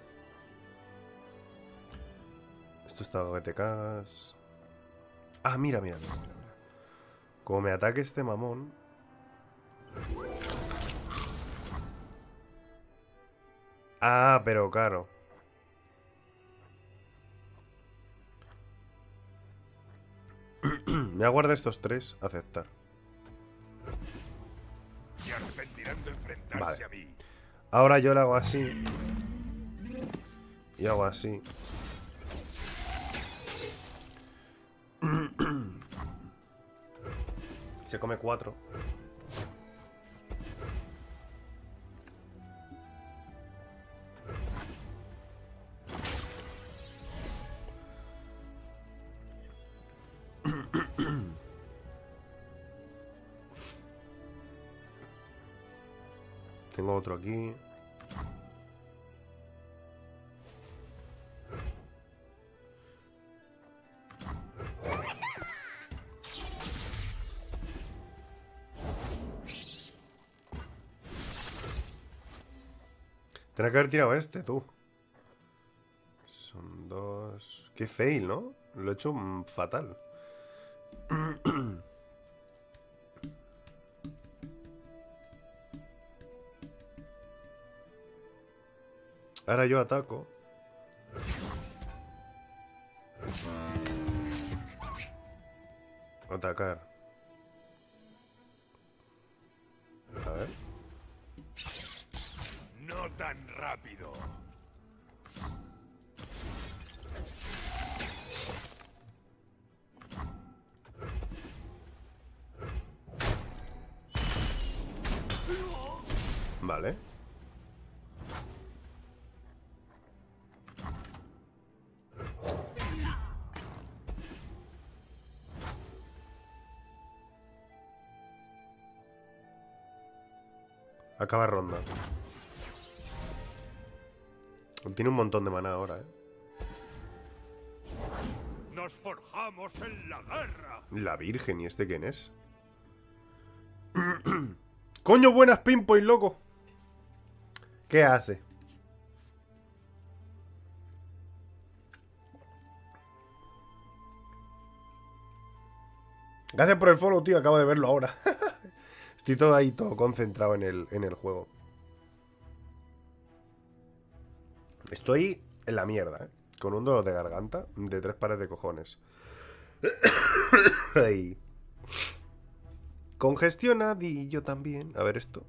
Esto está que te cagas. Ah, mira, mira, mira, mira. Como me ataque este mamón. Ah, pero claro. Me aguarda estos tres. Aceptar. Se arrepentirán de enfrentarse Vale. a mí. Ahora yo lo hago así. Y hago así. Se come cuatro. Tengo otro aquí. Tendrá que haber tirado este, tú. Son dos... Qué fail, ¿no? Lo he hecho mm, fatal. Ahora yo ataco. Atacar. A ver. No tan rápido. Vale. Acaba ronda. Tiene un montón de maná ahora, eh. Nos forjamos en la guerra. La Virgen, ¿y este quién es? ¡Coño, buenas pinpoint, loco! ¿Qué hace? Gracias por el follow, tío. Acabo de verlo ahora. Estoy todo ahí, todo concentrado en el, en el juego. Estoy en la mierda, ¿eh? Con un dolor de garganta de tres pares de cojones. Ahí. Congestiona, y yo también. A ver esto.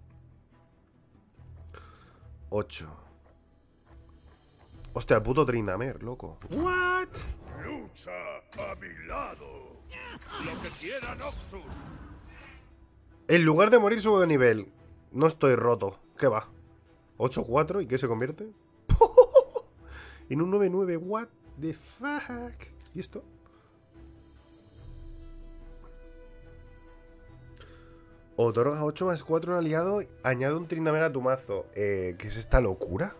ocho. Hostia, el puto Tryndamere, loco. ¿What? Lucha a mi lado. Lo que quiera Noxus. En lugar de morir subo de nivel. No estoy roto. ¿Qué va? ocho cuatro, ¿y qué se convierte? En un nueve nueve. What the fuck. ¿Y esto? Otorga ocho más cuatro a un aliado. Añade un Tryndamere a tu mazo. Eh, ¿Qué es esta locura?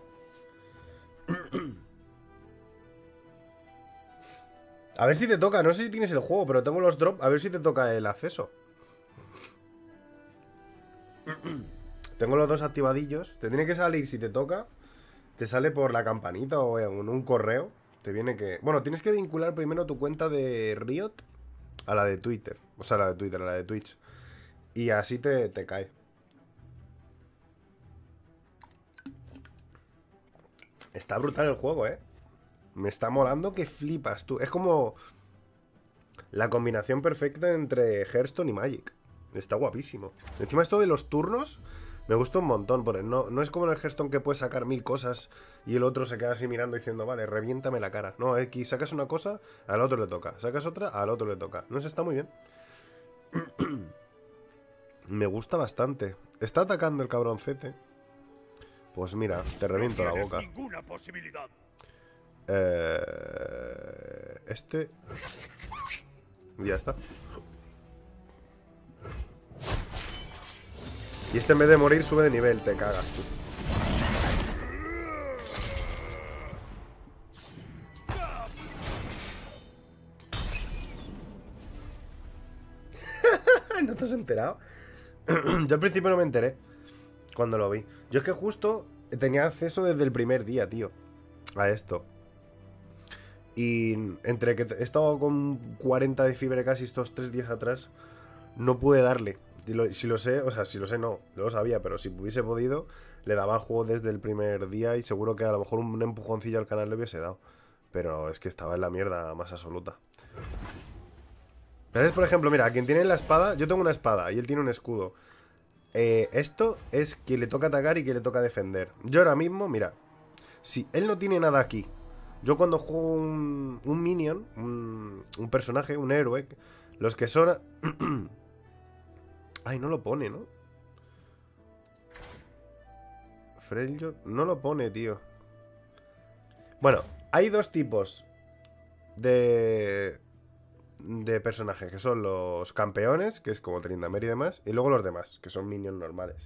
A ver si te toca. No sé si tienes el juego, pero tengo los drops. A ver si te toca el acceso. Tengo los dos activadillos. Te tiene que salir si te toca. Te sale por la campanita o en un correo. Te viene que... Bueno, tienes que vincular primero tu cuenta de Riot a la de Twitter. O sea, a la de Twitter, a la de Twitch. Y así te, te cae. Está brutal el juego, ¿eh? Me está molando que flipas, tú. Es como la combinación perfecta entre Hearthstone y Magic. Está guapísimo. Encima esto de los turnos me gusta un montón. Porque no, no es como en el Hearthstone que puedes sacar mil cosas y el otro se queda así mirando diciendo, vale, reviéntame la cara. No, aquí sacas una cosa, al otro le toca. Sacas otra, al otro le toca. No sé, está muy bien. Me gusta bastante. Está atacando el cabroncete. Pues mira, te reviento la boca. Ninguna posibilidad. Eh, este. Ya está. Y este en vez de morir sube de nivel, te cagas tú. ¿No te has enterado? Yo al principio no me enteré cuando lo vi. Yo es que justo tenía acceso desde el primer día, tío, a esto. Y entre que he estado con cuarenta de fiebre casi estos tres días atrás, no pude darle. Si lo, si lo sé, o sea, si lo sé no, no lo sabía, pero si hubiese podido, le daba al juego desde el primer día y seguro que a lo mejor un empujoncillo al canal le hubiese dado. Pero es que estaba en la mierda más absoluta. ¿Sabes? Por ejemplo, mira, a quien tiene la espada, yo tengo una espada y él tiene un escudo. Eh, esto es que le toca atacar y que le toca defender. Yo ahora mismo, mira, si él no tiene nada aquí, yo cuando juego un, un minion, un, un personaje, un héroe, los que son... Ay, no lo pone, ¿no? Freljord, no lo pone, tío. Bueno, hay dos tipos de... de personajes, que son los campeones, que es como Tryndamere y demás, y luego los demás, que son minions normales.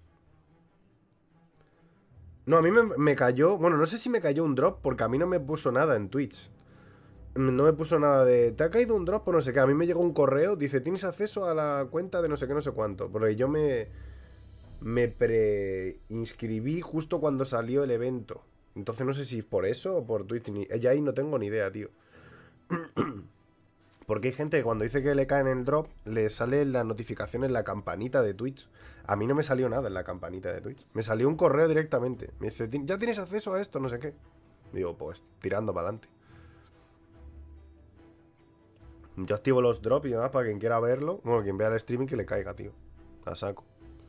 No, a mí me, me cayó... Bueno, no sé si me cayó un drop, porque a mí no me puso nada en Twitch. No me puso nada de... ¿Te ha caído un drop o no sé qué? A mí me llegó un correo, dice, tienes acceso a la cuenta de no sé qué, no sé cuánto. Porque yo me... Me preinscribí justo cuando salió el evento. Entonces no sé si por eso o por Twitch. Ni... Ya ahí no tengo ni idea, tío. Porque hay gente que cuando dice que le caen el drop, le sale la notificación en la campanita de Twitch. A mí no me salió nada en la campanita de Twitch. Me salió un correo directamente. Me dice, ya tienes acceso a esto, no sé qué. Digo, pues, tirando para adelante. Yo activo los drops y demás para quien quiera verlo. Bueno, quien vea el streaming que le caiga, tío. A saco.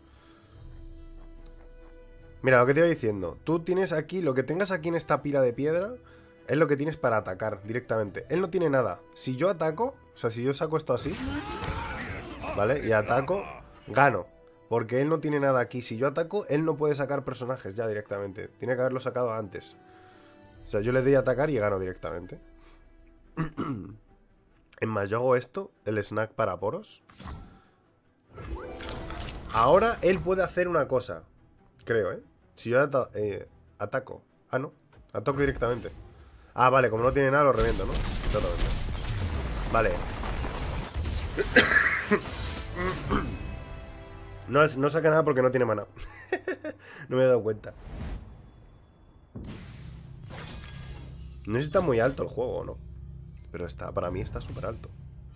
Mira, lo que te iba diciendo. Tú tienes aquí, lo que tengas aquí en esta pila de piedra... Es lo que tienes para atacar directamente. Él no tiene nada. Si yo ataco, o sea, si yo saco esto así, ¿vale? Y ataco, gano. Porque él no tiene nada aquí. Si yo ataco, él no puede sacar personajes ya directamente. Tiene que haberlo sacado antes. O sea, yo le doy a atacar y gano directamente. Es más, yo hago esto, el snack para poros. Ahora él puede hacer una cosa. Creo, ¿eh? Si yo ata eh, ataco. Ah, no. Ataco directamente. Ah, vale, como no tiene nada lo reviento, ¿no? Totalmente. Vale. No, es, no saca nada porque no tiene mana. No me he dado cuenta. No sé si está muy alto el juego o no. Pero está, para mí está súper alto.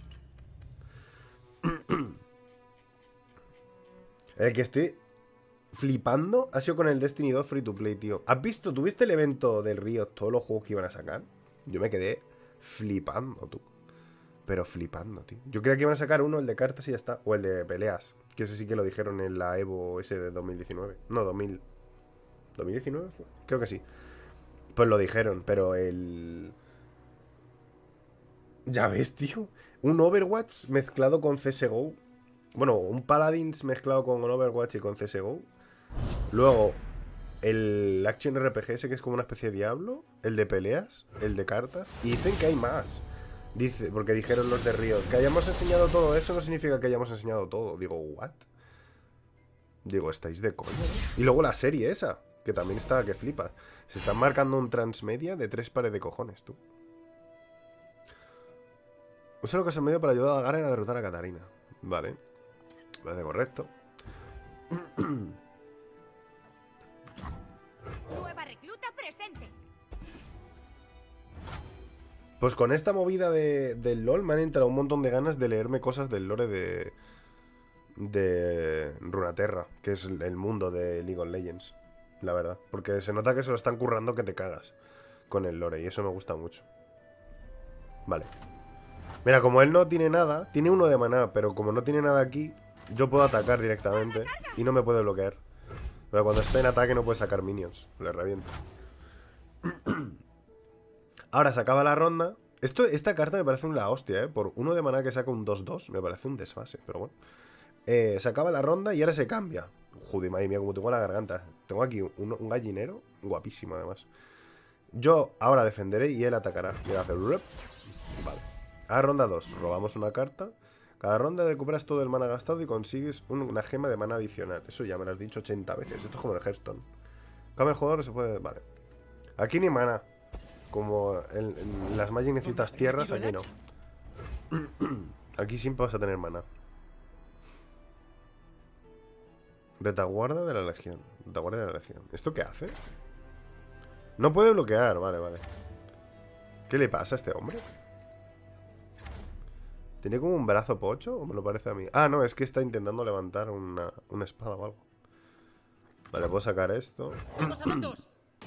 El que estoy flipando ha sido con el Destiny dos Free to Play, tío. ¿Has visto? ¿Tuviste el evento del Río? Todos los juegos que iban a sacar. Yo me quedé flipando, tú. Pero flipando, tío. Yo creía que iban a sacar uno, el de cartas y ya está. O el de peleas. Que ese sí que lo dijeron en la Evo ese de dos mil diecinueve. No, dos mil... ¿dos mil diecinueve fue? Creo que sí. Pues lo dijeron, pero el... Ya ves, tío. Un Overwatch mezclado con C S G O. Bueno, un Paladins mezclado con un Overwatch y con C S G O. Luego, el Action R P G ese que es como una especie de Diablo. El de peleas, el de cartas. Y dicen que hay más. Dice, porque dijeron los de Riot. Que hayamos enseñado todo eso no significa que hayamos enseñado todo. Digo, ¿what? Digo, estáis de coña, ¿no? Y luego la serie esa, que también está que flipas. Se están marcando un transmedia de tres pares de cojones, tú. Usa lo que se me dio para ayudar a Garen a derrotar a Katarina. Vale. Me parece correcto. Nueva recluta presente. Pues con esta movida de, del LoL me han entrado un montón de ganas de leerme cosas del lore de... De Runeterra, que es el mundo de League of Legends. La verdad. Porque se nota que se lo están currando que te cagas. con el lore. Y eso me gusta mucho. Vale. Mira, como él no tiene nada, tiene uno de maná, pero como no tiene nada aquí, yo puedo atacar directamente y no me puede bloquear. Pero cuando está en ataque no puede sacar minions. Le reviento. Ahora se acaba la ronda. Esto, esta carta me parece una hostia, ¿eh? Por uno de maná que saca un dos dos, me parece un desfase, pero bueno. Eh, se acaba la ronda y ahora se cambia. Joder, madre mía, como tengo la garganta. Tengo aquí un, un gallinero guapísimo, además. Yo ahora defenderé y él atacará. Y él hace... Vale. A ronda dos. Robamos una carta. Cada ronda recuperas todo el mana gastado y consigues un, una gema de mana adicional. Eso ya me lo has dicho ochenta veces. Esto es como el Hearthstone. Cambia el jugador, se puede... Vale. Aquí ni mana. Como en, en las Magic necesitas tierras, aquí no. Aquí siempre vas a tener mana. Retaguarda de la Legión. Retaguardia de la Legión. ¿Esto qué hace? No puede bloquear, vale, vale. ¿Qué le pasa a este hombre? ¿Tiene como un brazo pocho o me lo parece a mí? Ah, no, es que está intentando levantar una, una espada o algo. Vale, puedo sacar esto. ¡Tengo zapatos!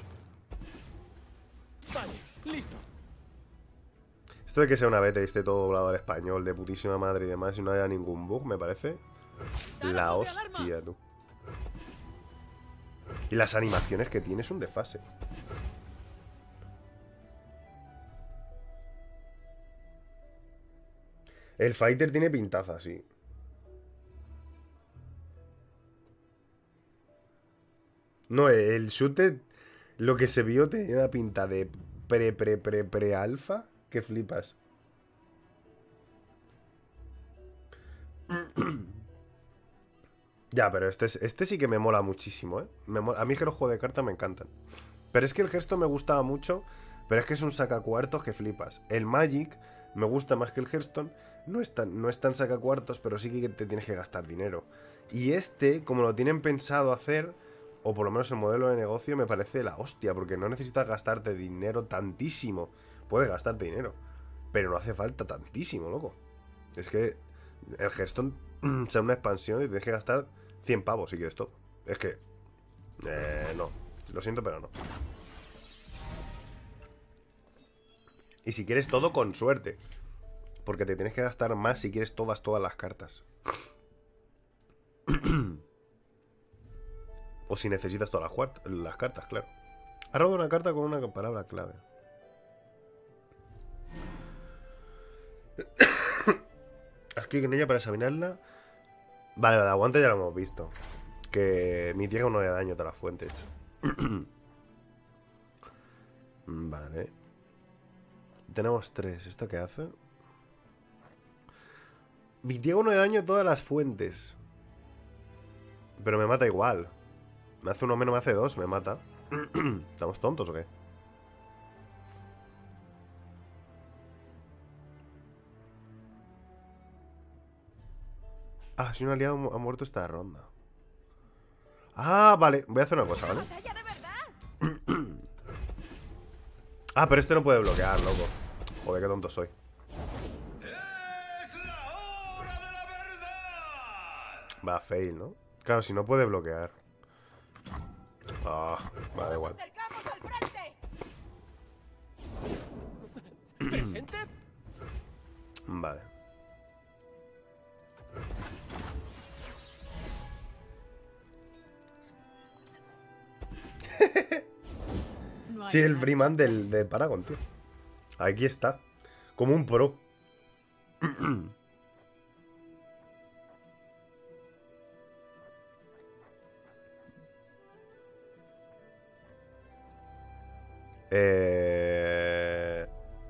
Vale, listo. Esto de que sea una beta y esté todo doblado al español de putísima madre y demás y no haya ningún bug, me parece la hostia, tú. Y las animaciones que tiene es un desfase. El fighter tiene pintaza, sí. No, el shooter, lo que se vio tenía una pinta de pre, pre, pre, pre alfa que flipas. Ya, pero este, este sí que me mola muchísimo, ¿eh? Me mola, a mí que los juegos de cartas me encantan. Pero es que el gesto me gustaba mucho, pero es que es un sacacuartos que flipas. El Magic me gusta más que el Hearthstone. No es tan, no es tan sacacuartos, pero sí que te tienes que gastar dinero. Y este, como lo tienen pensado hacer, o por lo menos el modelo de negocio, me parece la hostia, porque no necesitas gastarte dinero tantísimo. Puedes gastarte dinero, pero no hace falta tantísimo, loco. Es que el Hearthstone sea una expansión y tienes que gastar cien pavos si quieres todo. Es que... Eh, no. Lo siento, pero no. Y si quieres todo, con suerte. Porque te tienes que gastar más si quieres todas, todas las cartas. O si necesitas todas las, las cartas, claro. Ha robado una carta con una palabra clave. Haz clic en ella para examinarla. Vale, la de aguante ya lo hemos visto. Que mitiga uno de daño a todas las fuentes. Vale. Tenemos tres. ¿Esto qué hace? Mitiga uno de daño a todas las fuentes. Pero me mata igual. Me hace uno menos, me hace dos, me mata. ¿Estamos tontos o qué? Ah, si un aliado ha muerto esta ronda. Ah, vale. Voy a hacer una cosa, ¿vale? Ah, pero este no puede bloquear, loco. Joder, qué tonto soy. ¡Es la hora de la verdad! Va, fail, ¿no? Claro, si no puede bloquear. Ah, vale, da igual. ¡Acercamos al frente! ¿Presente? Vale. Sí, el Freeman del, del Paragon, tío. Aquí está. Como un pro. eh...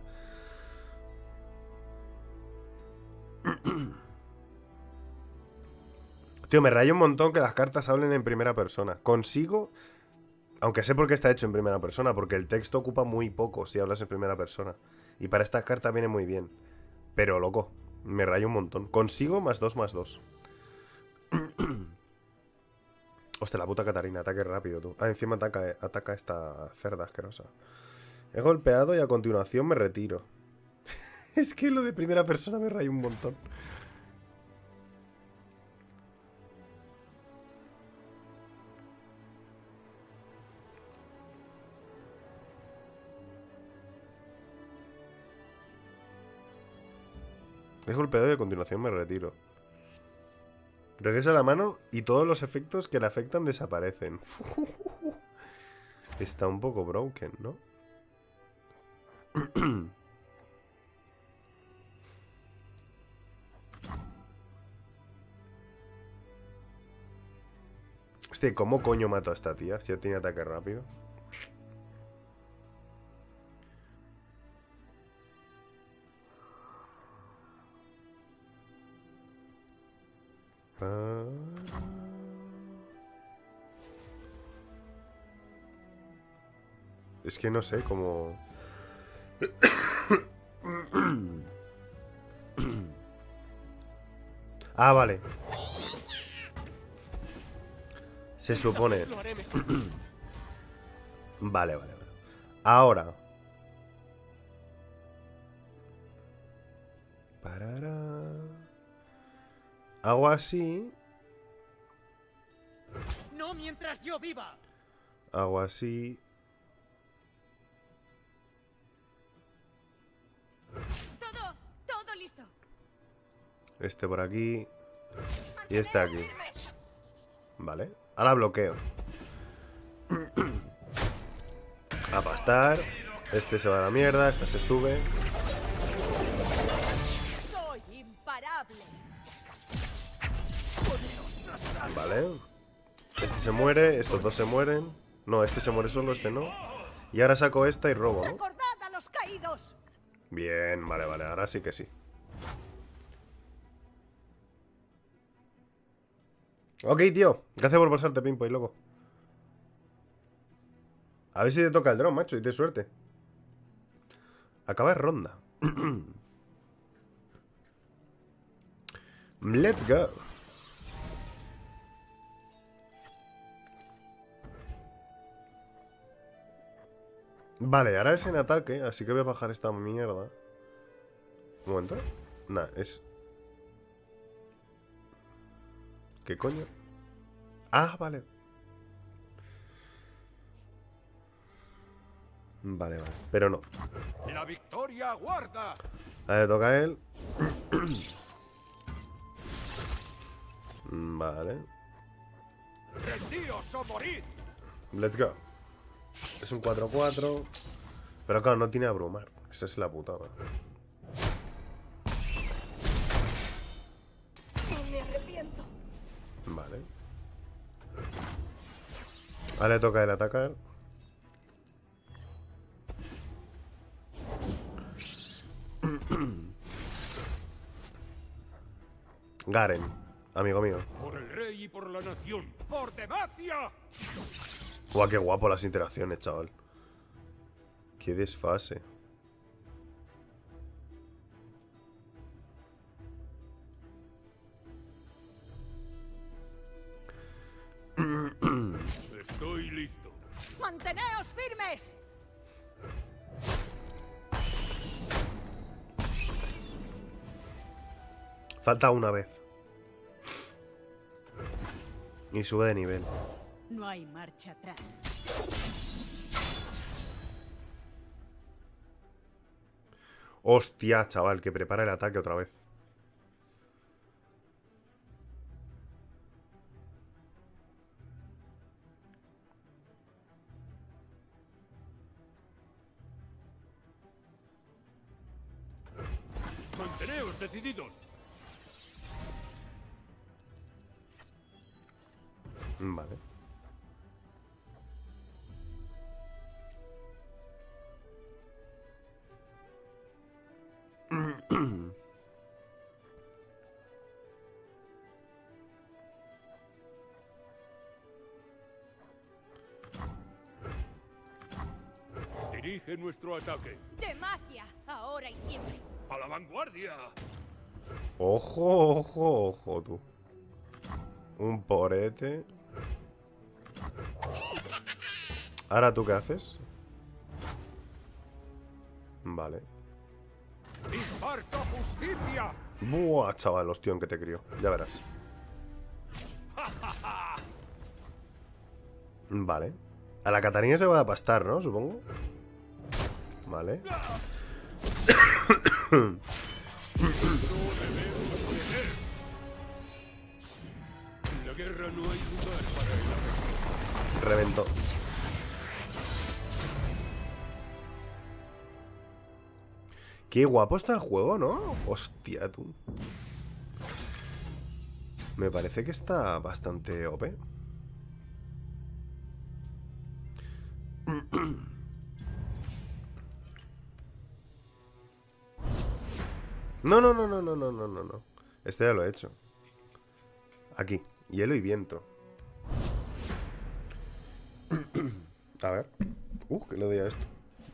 Tío, me raya un montón que las cartas hablen en primera persona. Consigo... Aunque sé por qué está hecho en primera persona, porque el texto ocupa muy poco si hablas en primera persona. Y para estas cartas viene muy bien. Pero, loco, me raya un montón. Consigo más dos, más dos. Hostia, la puta Catarina, ataque rápido, tú. Ah, encima ataca, ataca esta cerda asquerosa. He golpeado y a continuación me retiro. Es que lo de primera persona me raya un montón. Es golpeado y a continuación me retiro. Regresa la mano y todos los efectos que le afectan desaparecen. Está un poco broken, ¿no? Hostia, ¿cómo coño mato a esta tía? Si ya tiene ataque rápido. Ah. Es que no sé cómo... Ah, vale. Se supone. Lo haré mejor. Vale, vale, vale. Ahora. Parará. Hago así. No mientras yo viva. Hago así. Todo, todo listo. Este por aquí. Y este aquí. Vale. Ahora bloqueo. A pastar. Este se va a la mierda. Este se sube. Soy imparable. Vale. Este se muere. Estos dos se mueren. No, este se muere solo, este no. Y ahora saco esta y robo, ¿no? ¡Recordad a los caídos! Bien, vale, vale. Ahora sí que sí. Ok, tío. Gracias por pasarte, Pimpo y loco. A ver si te toca el dron, macho, y te suerte. Acaba de ronda. Let's go. Vale, ahora es en ataque, así que voy a bajar esta mierda. Un momento. Nah, es... ¿Qué coño? Ah, vale. Vale, vale. Pero no. La victoria aguarda. A ver, toca a él. Vale. Rendíos o morid. Let's go. Es un cuatro cuatro. Pero claro, no tiene abrumar. Esa es la putada. Me arrepiento. Vale. Ahora le toca el atacar. Garen, amigo mío. Por el rey y por la nación. ¡Por Demacia! Guau, qué guapo las interacciones, chaval. Qué desfase. Estoy listo. ¡Manteneos firmes! Falta una vez. Y sube de nivel. No hay marcha atrás. Hostia, chaval, que prepara el ataque otra vez. Manteneos decididos. Vale. Dirige nuestro ataque. Demacia, ahora y siempre. ¡A la vanguardia! Ojo, ojo, ojo, tú. Un porete. Ahora, ¿tú qué haces? Vale. ¡Imparto justicia! Buah, chaval, hostión que te crió. Ya verás. Vale. A la Catarina se va a pastar, ¿no? Supongo. Vale. En la guerra no hay lugar para el arreglo. Reventó. Qué guapo está el juego, ¿no? Hostia, tú. Me parece que está bastante O P. No, no, no, no, no, no, no, no, no. Este ya lo he hecho. Aquí, hielo y viento. A ver. Uh, que le doy a esto.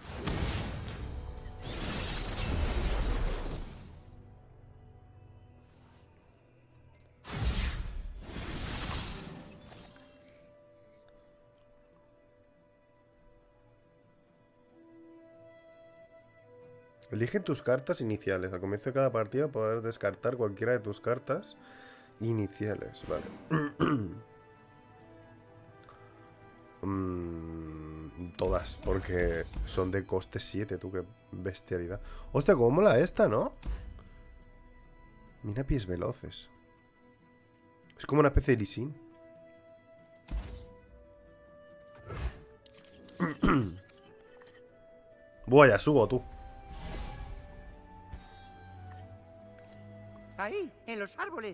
Elige tus cartas iniciales. Al comienzo de cada partida podrás descartar cualquiera de tus cartas iniciales. Vale. mm, todas, porque son de coste siete, tú, qué bestialidad. Hostia, cómo mola esta, ¿no? Mira, pies veloces. Es como una especie de Lisín. Buah, ya subo, tú. Ahí, en los árboles.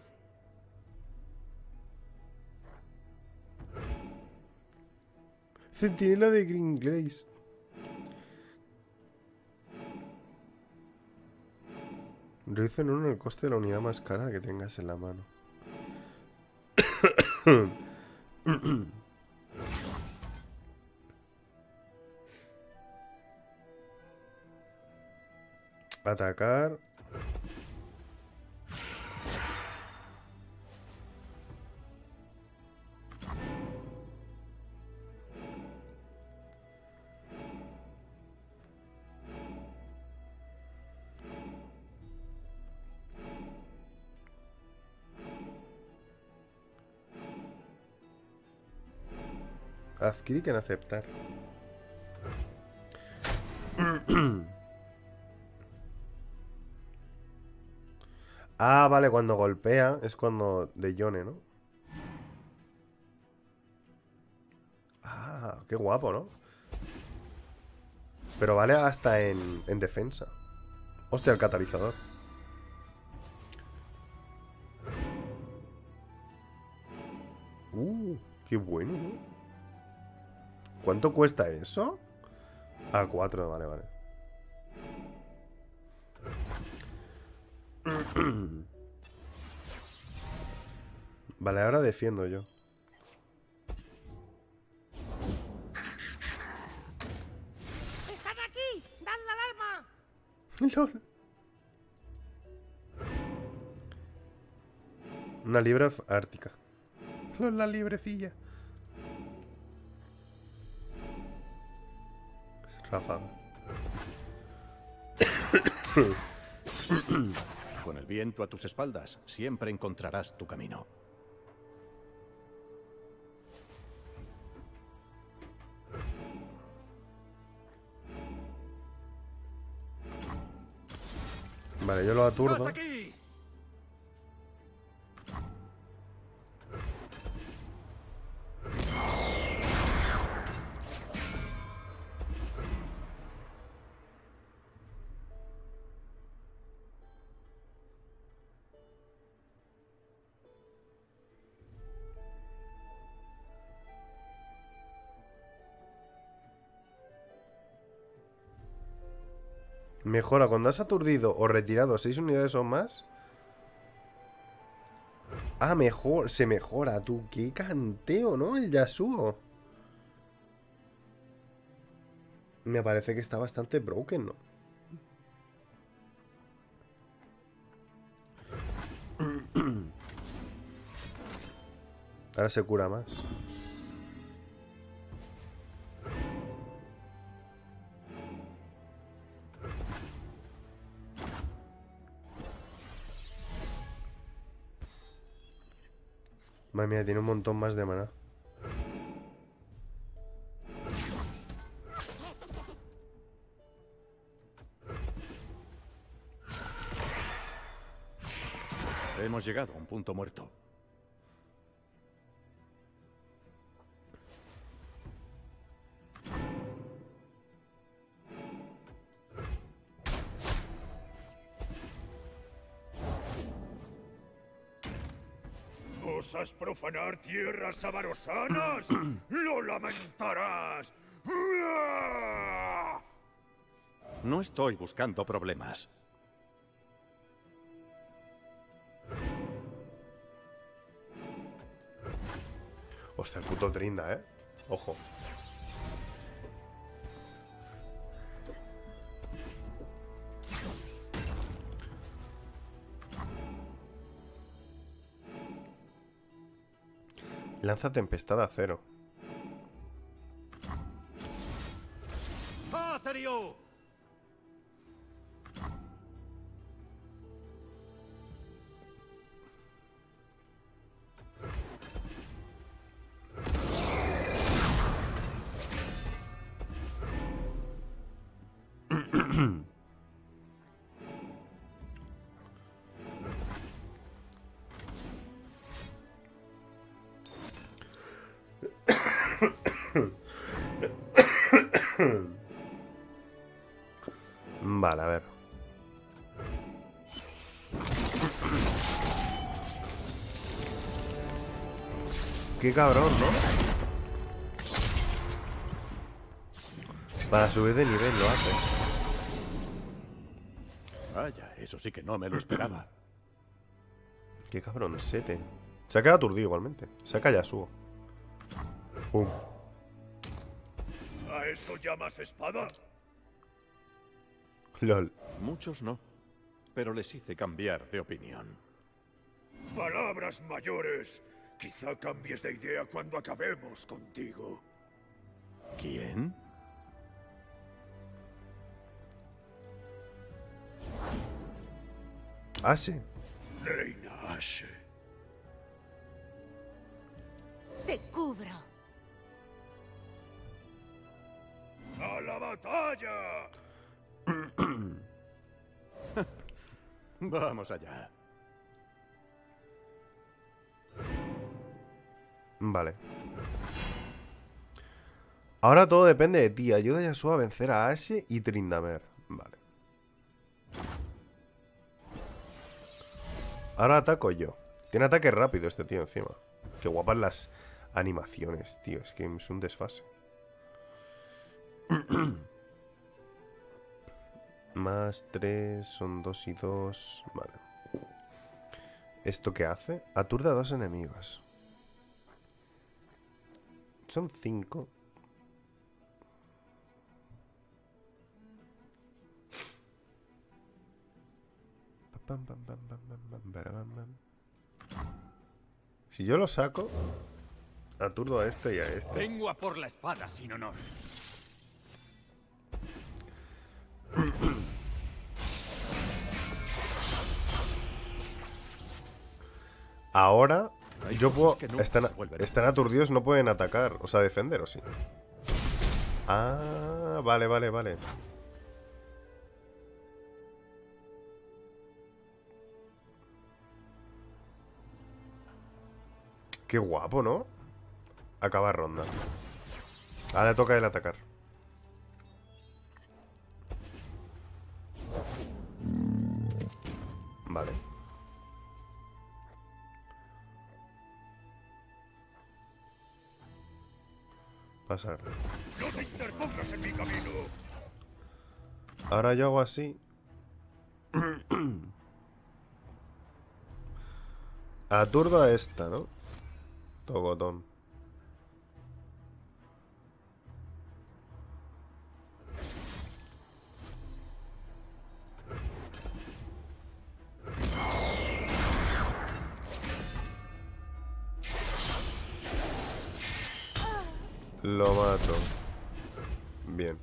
Centinela de Green Glaze. Reduce en uno el coste de la unidad más cara que tengas en la mano. Atacar. Haz clic en aceptar. Ah, vale, cuando golpea es cuando de Yone, ¿no? Ah, qué guapo, ¿no? Pero vale hasta en, en defensa. Hostia, el catalizador. Uh, qué bueno, ¿no? ¿Cuánto cuesta eso? A cuatro, vale, vale. Vale, ahora defiendo yo. ¡Están aquí! ¡Dan la alarma! LOL. Una libra ártica. LOL, la librecilla. Es ráfaga. Con el viento a tus espaldas, siempre encontrarás tu camino. Vale, yo lo aturdo. ¡Haz aquí! Mejora cuando has aturdido o retirado seis unidades o más. Ah, mejor, se mejora, tú. Qué canteo, ¿no? El Yasuo. Me parece que está bastante broken, ¿no? Ahora se cura más. Madre mía, tiene un montón más de maná. Hemos llegado a un punto muerto. ¿Osas profanar tierras avarosanas? ¡Lo lamentarás! No estoy buscando problemas. Hostia, el puto Trinda, ¿eh? Ojo. Lanza tempestad a cero. ¡Azario! Vale, a ver. Qué cabrón, ¿no? Para subir de nivel lo hace. Vaya, eso sí que no me lo esperaba. Qué cabrón, sete. Se ha quedado aturdido igualmente. Saca Yasuo. Pum. ¿A eso llamas espada? LOL. Muchos no, pero les hice cambiar de opinión. Palabras mayores. Quizá cambies de idea cuando acabemos contigo. ¿Quién? Ashe. Reina Ashe. Te cubro. ¡A la batalla! Vamos allá. Vale. Ahora todo depende de ti. Ayuda a Yasuo a vencer a Ashe y Tryndamere. Vale. Ahora ataco yo. Tiene ataque rápido este tío encima. Qué guapas las animaciones, tío. Es que es un desfase. Más tres, son dos y dos. Vale. ¿Esto qué hace? Aturde a dos enemigos. Son cinco. Si yo lo saco, aturdo a este y a este. Vengo a por la espada sin honor. Ahora Hay yo puedo... cosas que nunca Están, se vuelven están aturdidos, no pueden atacar. O sea, defender, ¿o sí? Ah, vale, vale, vale. Qué guapo, ¿no? Acaba ronda. Ahora le toca el atacar. Vale. Pasar. ¡No te interpongas en mi camino! Ahora yo hago así. Aturdo a esta, ¿no? Togotón. Lo mato. Bien.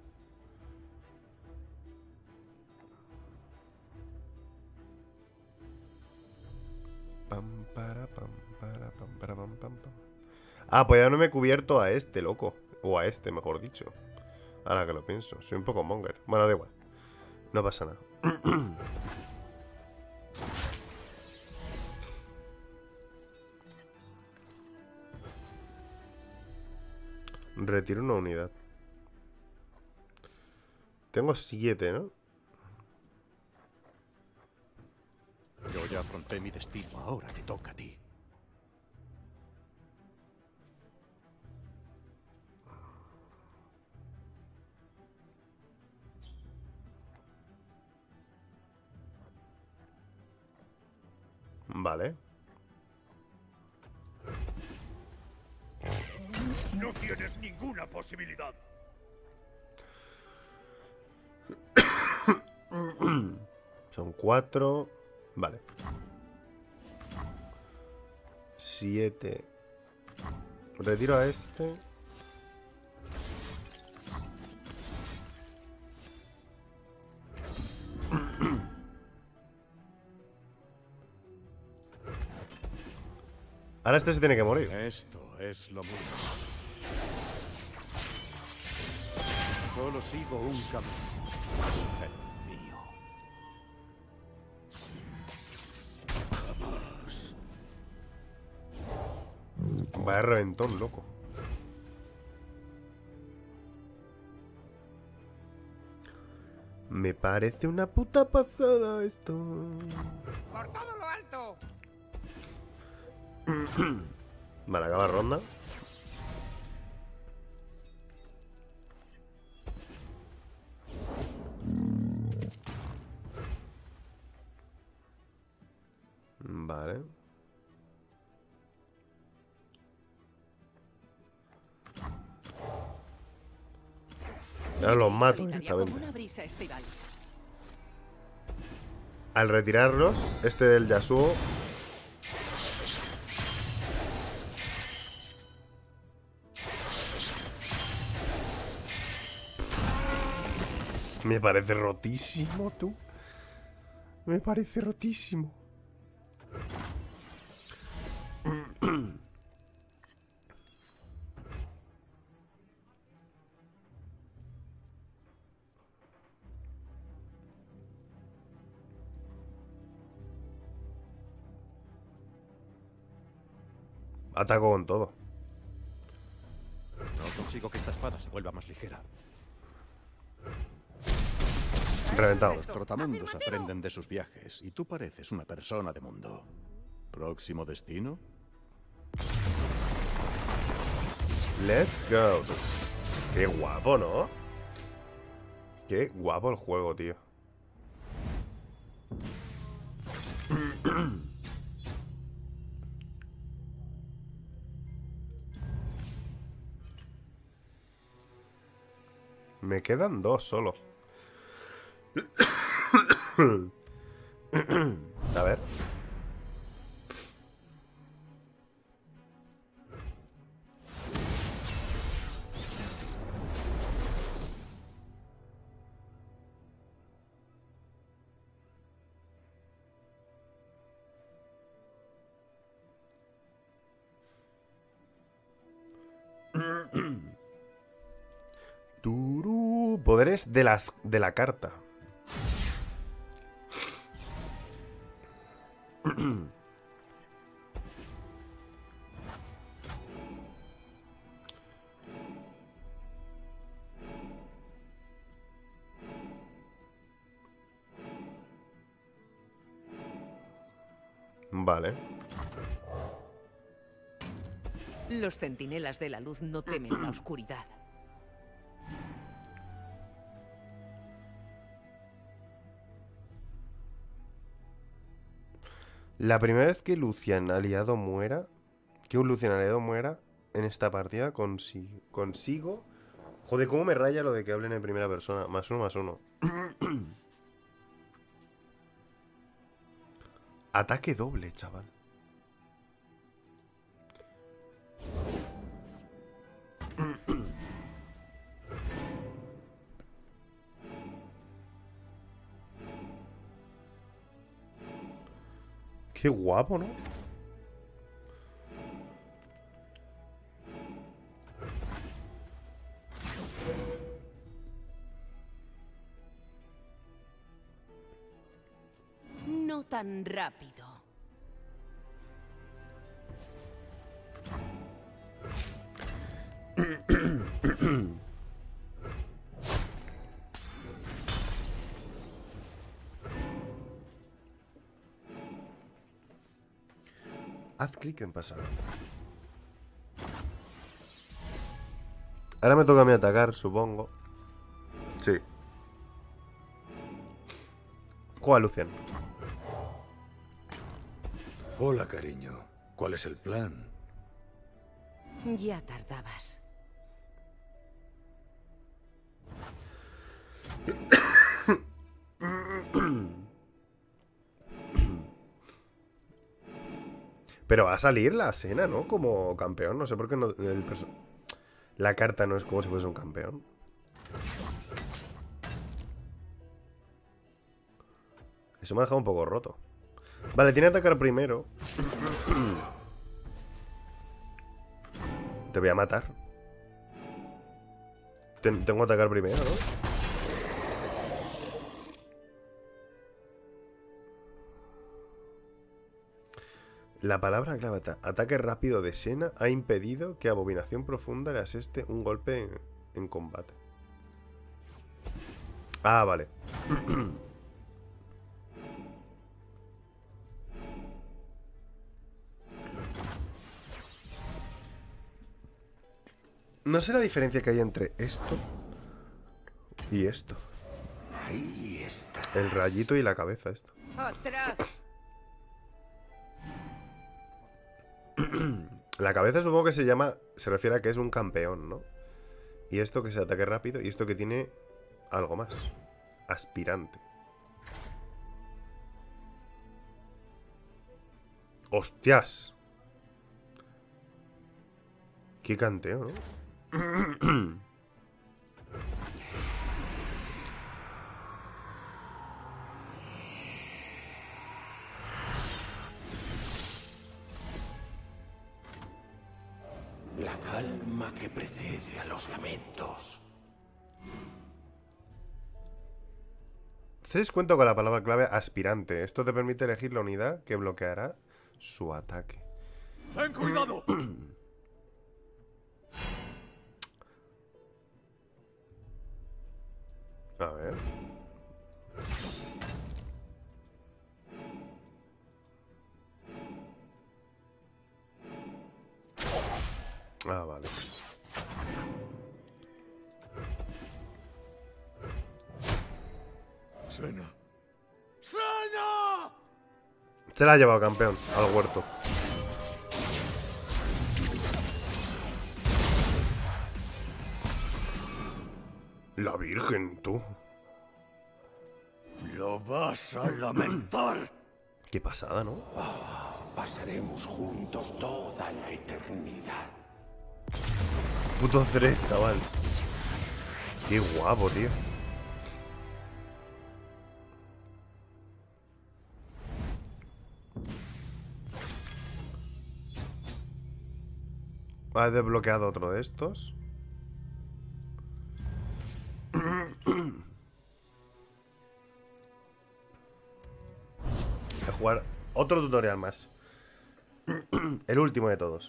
Pam, para, pam, para, pam, para, pam, pam, pam. Ah, pues ya no me he cubierto a este, loco. O a este, mejor dicho. Ahora que lo pienso. Soy un poco monger. Bueno, da igual. No pasa nada. Retiro una unidad. Tengo siete, ¿no? Yo ya afronté mi destino, ahora te toca a ti. Vale. No tienes ninguna posibilidad. Son cuatro. Vale. Siete. Retiro a este. Ahora este se tiene que morir. Esto es lo mismo. Solo sigo un camino. El mío. Jamás. Vaya reventón, loco. Me parece una puta pasada esto. ¡Por todo lo alto! Vale, acaba ronda. Vale. Ahora los mato directamente. Al retirarlos, este del Yasuo me parece rotísimo, tú. Me parece rotísimo. Ataco con todo. No consigo que esta espada se vuelva más ligera. Reventado. Los trotamundos aprenden de sus viajes y tú pareces una persona de mundo. ¿Próximo destino? Let's go. Qué guapo, ¿no? Qué guapo el juego, tío. Me quedan dos solo. A ver. Turú. Poderes de las de la carta. Vale. Los centinelas de la luz no temen la oscuridad. La primera vez que Lucian aliado muera, que un Lucian aliado muera en esta partida, consigo, consigo... Joder, cómo me raya lo de que hablen en primera persona. Más uno, más uno. Ataque doble, chaval. Qué guapo, ¿no? No tan rápido. Haz clic en pasar. Ahora me toca a mí atacar, supongo. Sí. Juega Lucian. Hola, cariño. ¿Cuál es el plan? Ya tardabas. Pero va a salir la Senna, ¿no? Como campeón. No sé por qué no, el perso- la carta no es como si fuese un campeón. Eso me ha dejado un poco roto. Vale, tiene que atacar primero. Te voy a matar. Ten- tengo que atacar primero, ¿no? La palabra clave ata- ataque rápido de Senna ha impedido que Abominación Profunda le aseste un golpe en, en combate. Ah, vale. No sé la diferencia que hay entre esto y esto. Ahí está. El rayito y la cabeza, esto. ¡Atrás! La cabeza supongo que se llama... Se refiere a que es un campeón, ¿no? Y esto que se ataque rápido. Y esto que tiene algo más. Aspirante. ¡Hostias! Qué canteo, ¿no? La calma que precede a los lamentos. Hacéis cuenta con la palabra clave aspirante. Esto te permite elegir la unidad que bloqueará su ataque. ¡Ten cuidado! A ver. Ah, vale. Senna. ¡Senna! Se la ha llevado campeón al huerto. La Virgen, tú. Lo vas a lamentar. Qué pasada, ¿no? Pasaremos juntos toda la eternidad. Puto Zred, chaval. Qué guapo, tío. Ha desbloqueado otro de estos. Voy a jugar otro tutorial más. El último de todos.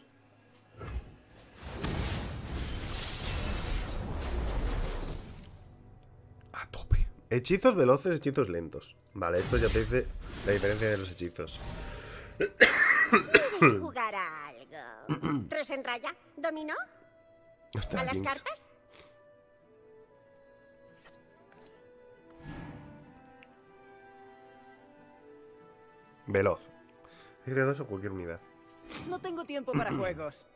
A tope. Hechizos veloces, hechizos lentos. Vale, esto ya te dice la diferencia de los hechizos. ¿Quieres jugar a algo? ¿Tres en raya? ¿Dominó? Ostras, ¿A las Jinx. cartas? Veloz. Es de dos o cualquier unidad. No tengo tiempo para juegos.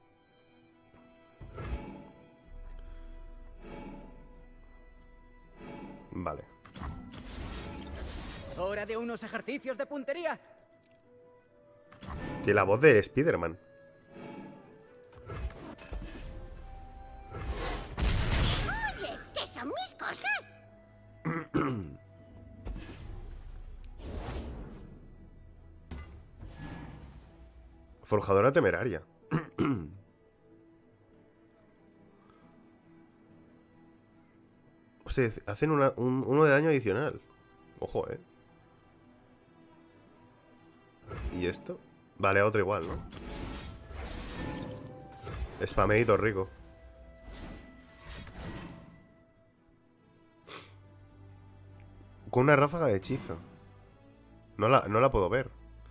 Vale. Hora de unos ejercicios de puntería. Tiene la voz de Spider-Man. Oye, ¿qué son mis cosas? Forjadora temeraria. Hostia, hacen una- un- uno de daño adicional. Ojo, eh. ¿Y esto? Vale, otro igual, ¿no? Spameito rico. Con una ráfaga de hechizo. No la, no la puedo ver.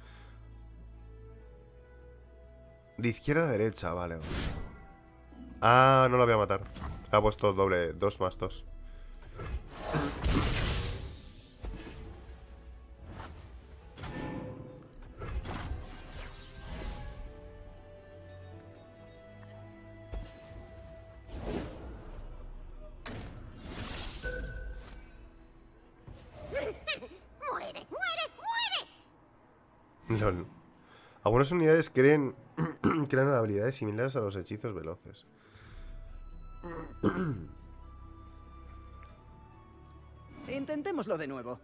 De izquierda a derecha, vale. Ah, no la voy a matar. Ha puesto doble, dos más dos. ¡Muere, muere, muere! Lol. Algunas unidades creen, crean habilidades similares a los hechizos veloces. Intentémoslo de nuevo.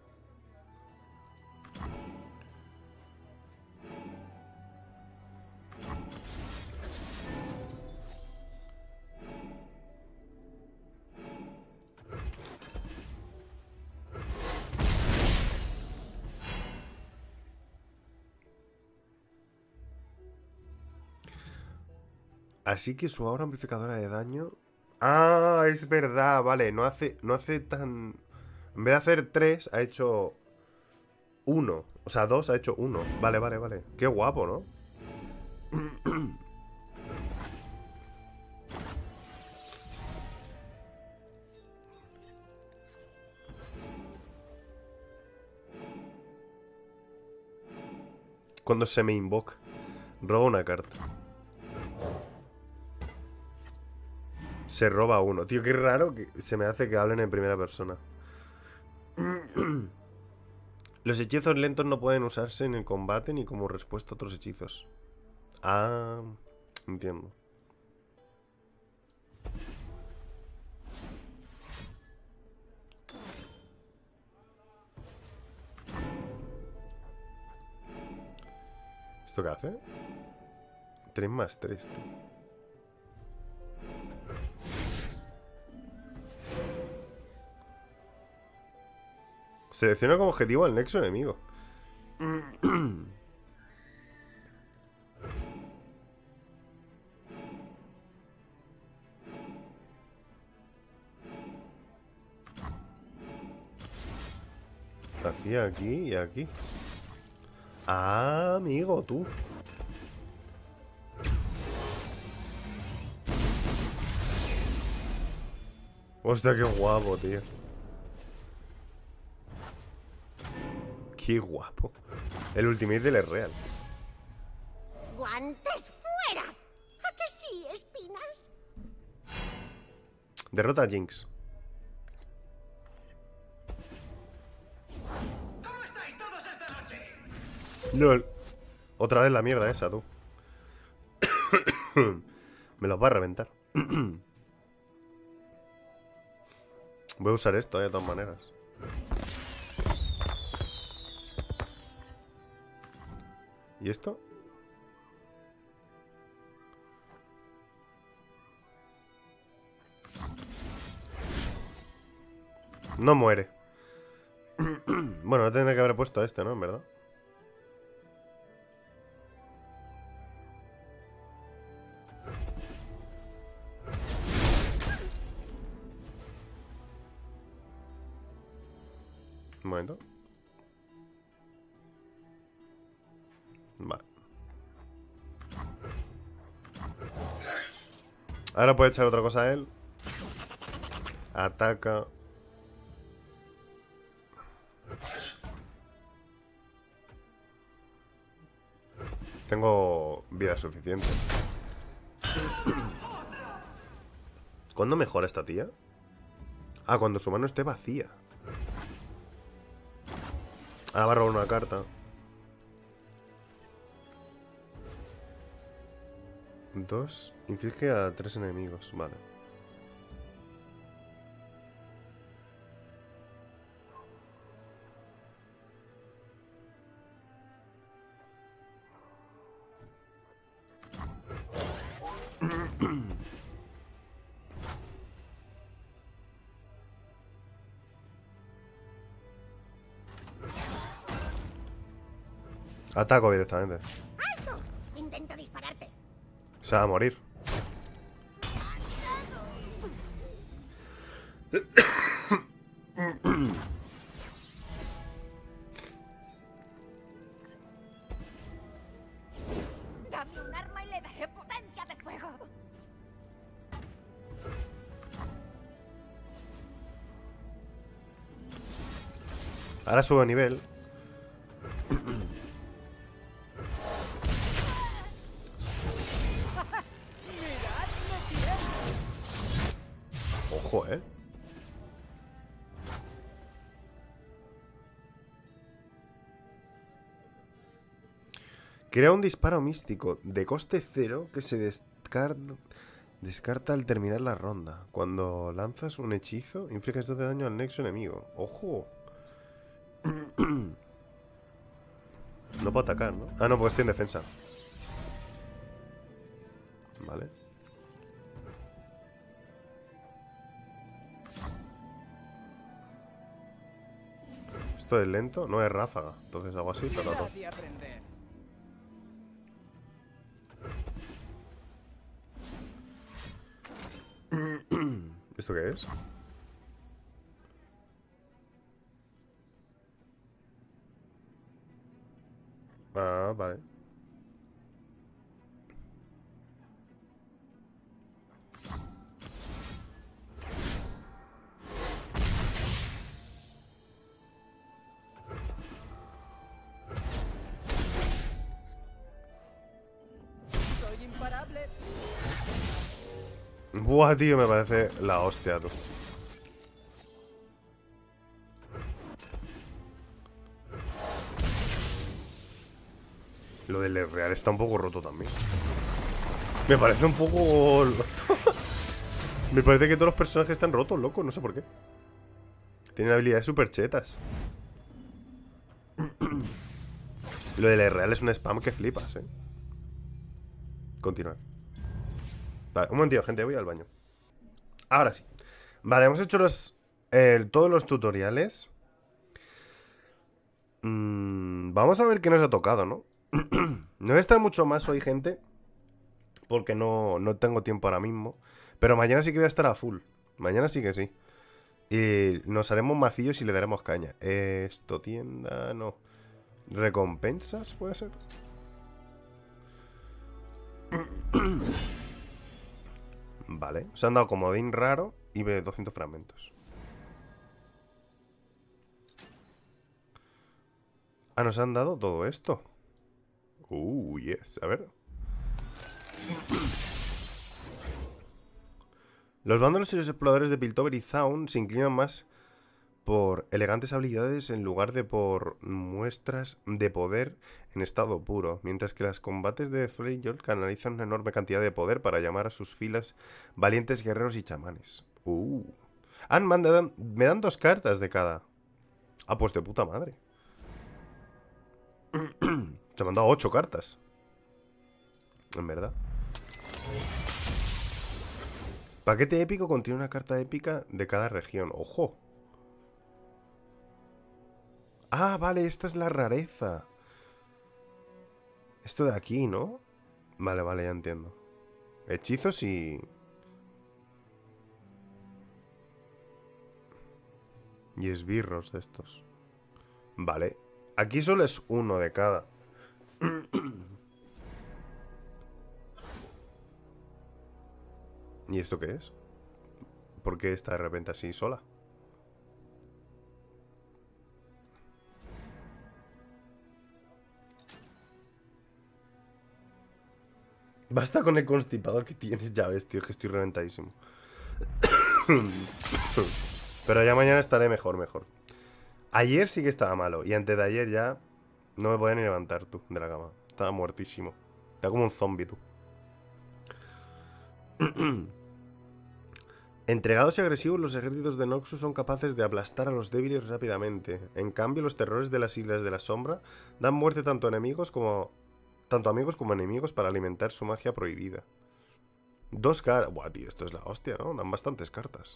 Así que su aura amplificadora de daño... Ah, es verdad, vale. No hace, no hace tan... En vez de hacer tres, ha hecho uno. O sea, dos ha hecho uno. Vale, vale, vale. Qué guapo, ¿no? Cuando se me invoca, roba una carta. Se roba uno. Tío, qué raro que se me hace que hablen en primera persona. Los hechizos lentos no pueden usarse en el combate ni como respuesta a otros hechizos. Ah, entiendo. ¿Esto qué hace? tres más tres. Selecciona como objetivo al nexo enemigo. Aquí, aquí y aquí. Ah, amigo, tú. Hostia, qué guapo, tío. Qué guapo. El ultimate del es real. ¡Guantes fuera! ¿A que sí, espinas? Derrota a Jinx. ¿Cómo estáis todos esta noche? LOL. Otra vez la mierda esa, tú. Me los va a reventar. Voy a usar esto, eh, de todas maneras. ¿Y esto? No muere. Bueno, no tendría que haber puesto este, ¿no? En verdad. Un momento. Vale. Ahora puede echar otra cosa a él. Ataca. Tengo vida suficiente. ¿Cuándo mejora esta tía? Ah, cuando su mano esté vacía. Ahora va a robar una carta. Dos. Inflige a tres enemigos. Vale. Ataco directamente. ¡Alto! Intento dispararte. Se va a morir. Ahora subo a nivel. Ojo, eh. Crea un disparo místico de coste cero que se descarta, descarta al terminar la ronda. Cuando lanzas un hechizo, infliges dos de daño al nexo enemigo. ¡Ojo! No puedo atacar, ¿no? Ah, no, pues estoy en defensa. Vale. Esto es lento, no es ráfaga. Entonces hago así, pero no. ¿Esto qué es? Ah, vale. Soy imparable. Buah, tío, me parece la hostia, tú. Lo del real está un poco roto también. Me parece un poco... Me parece que todos los personajes están rotos, loco. No sé por qué. Tienen habilidades súper chetas. Lo del real es un spam que flipas, eh. Continuar. Vale, un momentito, gente, voy al baño. Ahora sí. Vale, hemos hecho los eh, todos los tutoriales. mm, Vamos a ver qué nos ha tocado, ¿no? No voy a estar mucho más hoy, gente, porque no, no tengo tiempo ahora mismo. Pero mañana sí que voy a estar a full. Mañana sí que sí. Y nos haremos macillos y le daremos caña. Esto, tienda, no. ¿Recompensas puede ser? Vale, se han dado comodín raro y ve doscientos fragmentos. Ah, nos han dado todo esto. Uh, yes, a ver. Los vándalos y los exploradores de Piltover y Zaun se inclinan más por elegantes habilidades en lugar de por muestras de poder en estado puro, mientras que los combates de Freyjold canalizan una enorme cantidad de poder para llamar a sus filas valientes guerreros y chamanes. Uh. Ah, me dan, me dan dos cartas de cada. Ah, pues de puta madre. Se me han dado ocho cartas. En verdad. Paquete épico contiene una carta épica de cada región. ¡Ojo! Ah, vale, esta es la rareza. Esto de aquí, ¿no? Vale, vale, ya entiendo. Hechizos y... Y esbirros de estos. Vale. Aquí solo es uno de cada. ¿Y esto qué es? ¿Por qué está de repente así sola? Basta con el constipado que tienes, ya ves, tío, que estoy reventadísimo. Pero ya mañana estaré mejor, mejor. Ayer sí que estaba malo. Y antes de ayer ya no me podía ni levantar, tú, de la cama. Estaba muertísimo. Estaba como un zombie, tú. Entregados y agresivos, los ejércitos de Noxus son capaces de aplastar a los débiles rápidamente. En cambio, los terrores de las Islas de la Sombra dan muerte tanto a enemigos como... Tanto amigos como enemigos para alimentar su magia prohibida. Dos cartas... Buah, tío, esto es la hostia, ¿no? Dan bastantes cartas.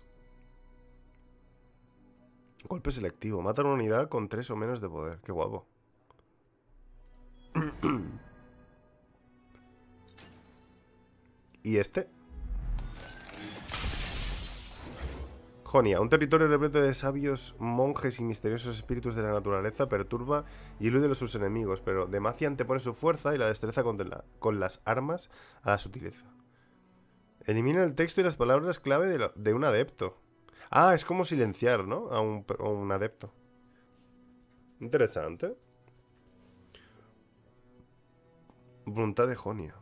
Golpe selectivo. Mata una unidad con tres o menos de poder. Qué guapo. ¿Y este? Jonia, un territorio repleto de sabios, monjes y misteriosos espíritus de la naturaleza perturba y elude a sus enemigos, pero Demacia antepone su fuerza y la destreza con, la, con las armas a la sutileza. Elimina el texto y las palabras clave de, lo, de un adepto. Ah, es como silenciar, ¿no? A un, a un adepto. Interesante. Voluntad de Jonia.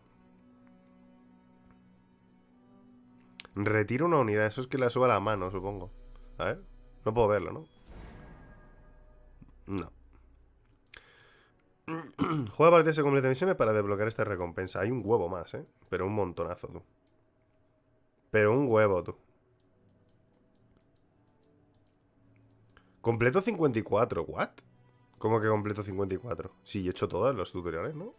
Retiro una unidad. Eso es que la suba a la mano, supongo. A ver. No puedo verlo, ¿no? No. Juega partidas de completa misiones para desbloquear esta recompensa. Hay un huevo más, ¿eh? Pero un montonazo, tú. Pero un huevo, tú. Completo cincuenta y cuatro. ¿What? ¿Cómo que completo cincuenta y cuatro? Sí, he hecho todos los tutoriales, ¿no?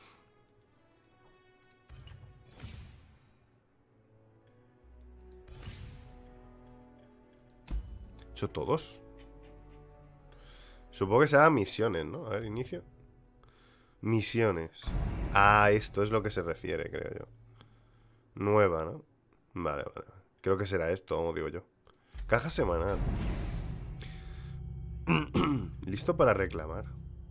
He hecho todos. Supongo que serán misiones, ¿no? A ver, inicio. Misiones. Ah, esto es lo que se refiere, creo yo. Nueva, ¿no? Vale, vale. Creo que será esto, como digo yo. Caja semanal. Listo para reclamar.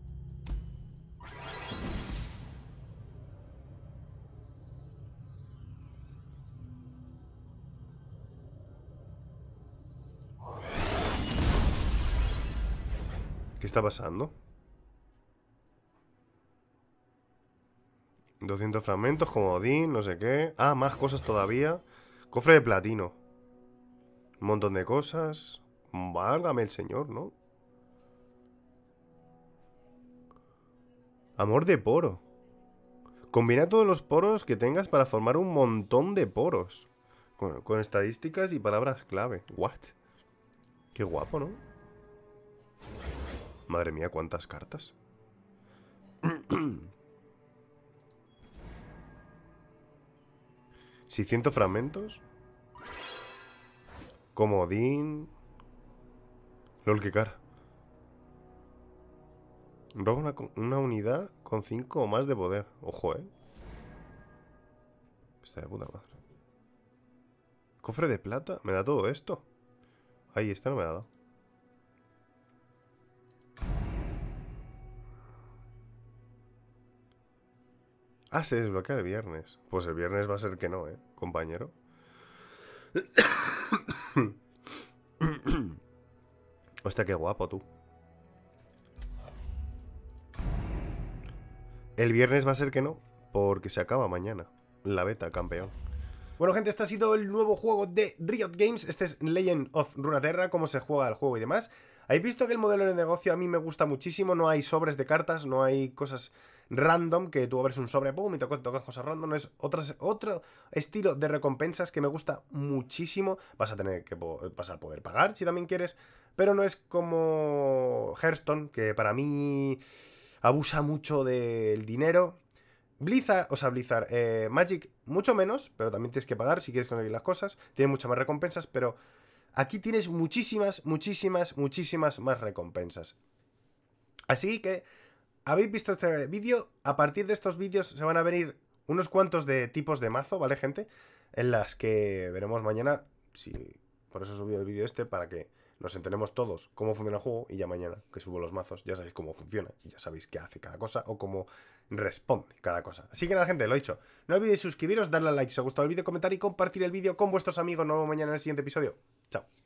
¿Qué está pasando? doscientos fragmentos, comodín, no sé qué. Ah, más cosas todavía. Cofre de platino. Un montón de cosas. Válgame el señor, ¿no? Amor de poro. Combina todos los poros que tengas para formar un montón de poros. Con, con estadísticas y palabras clave. What? Qué guapo, ¿no? Madre mía, cuántas cartas. seiscientos fragmentos. Comodín. Lol, qué cara. Roba una, una unidad con cinco o más de poder. Ojo, eh. Está de puta madre. Cofre de plata. ¿Me da todo esto? Ahí, esta no me ha dado. Ah, se desbloquea el viernes. Pues el viernes va a ser que no, eh, compañero. Hostia, qué guapo, tú. El viernes va a ser que no, porque se acaba mañana. La beta, campeón. Bueno, gente, este ha sido el nuevo juego de Riot Games. Este es Legend of Runeterra, cómo se juega el juego y demás. Habéis visto que el modelo de negocio a mí me gusta muchísimo. No hay sobres de cartas, no hay cosas random, que tú abres un sobre, pum, y tocas, tocas cosas random. Es otras, otro estilo de recompensas que me gusta muchísimo. Vas a tener que vas a poder pagar si también quieres, pero no es como Hearthstone, que para mí abusa mucho del dinero. Blizzard, o sea, Blizzard, eh, Magic mucho menos, pero también tienes que pagar si quieres conseguir las cosas. Tiene muchas más recompensas, pero aquí tienes muchísimas, muchísimas, muchísimas más recompensas. Así que, ¿habéis visto este vídeo? A partir de estos vídeos se van a venir unos cuantos de tipos de mazo, ¿vale, gente? En las que veremos mañana, si por eso he subido el vídeo este, para que nos enteremos todos cómo funciona el juego, y ya mañana que subo los mazos ya sabéis cómo funciona, ya sabéis qué hace cada cosa o cómo responde cada cosa. Así que nada, gente, lo he dicho. No olvidéis suscribiros, darle a like si os ha gustado el vídeo, comentar y compartir el vídeo con vuestros amigos. Nos vemos mañana en el siguiente episodio. Chao.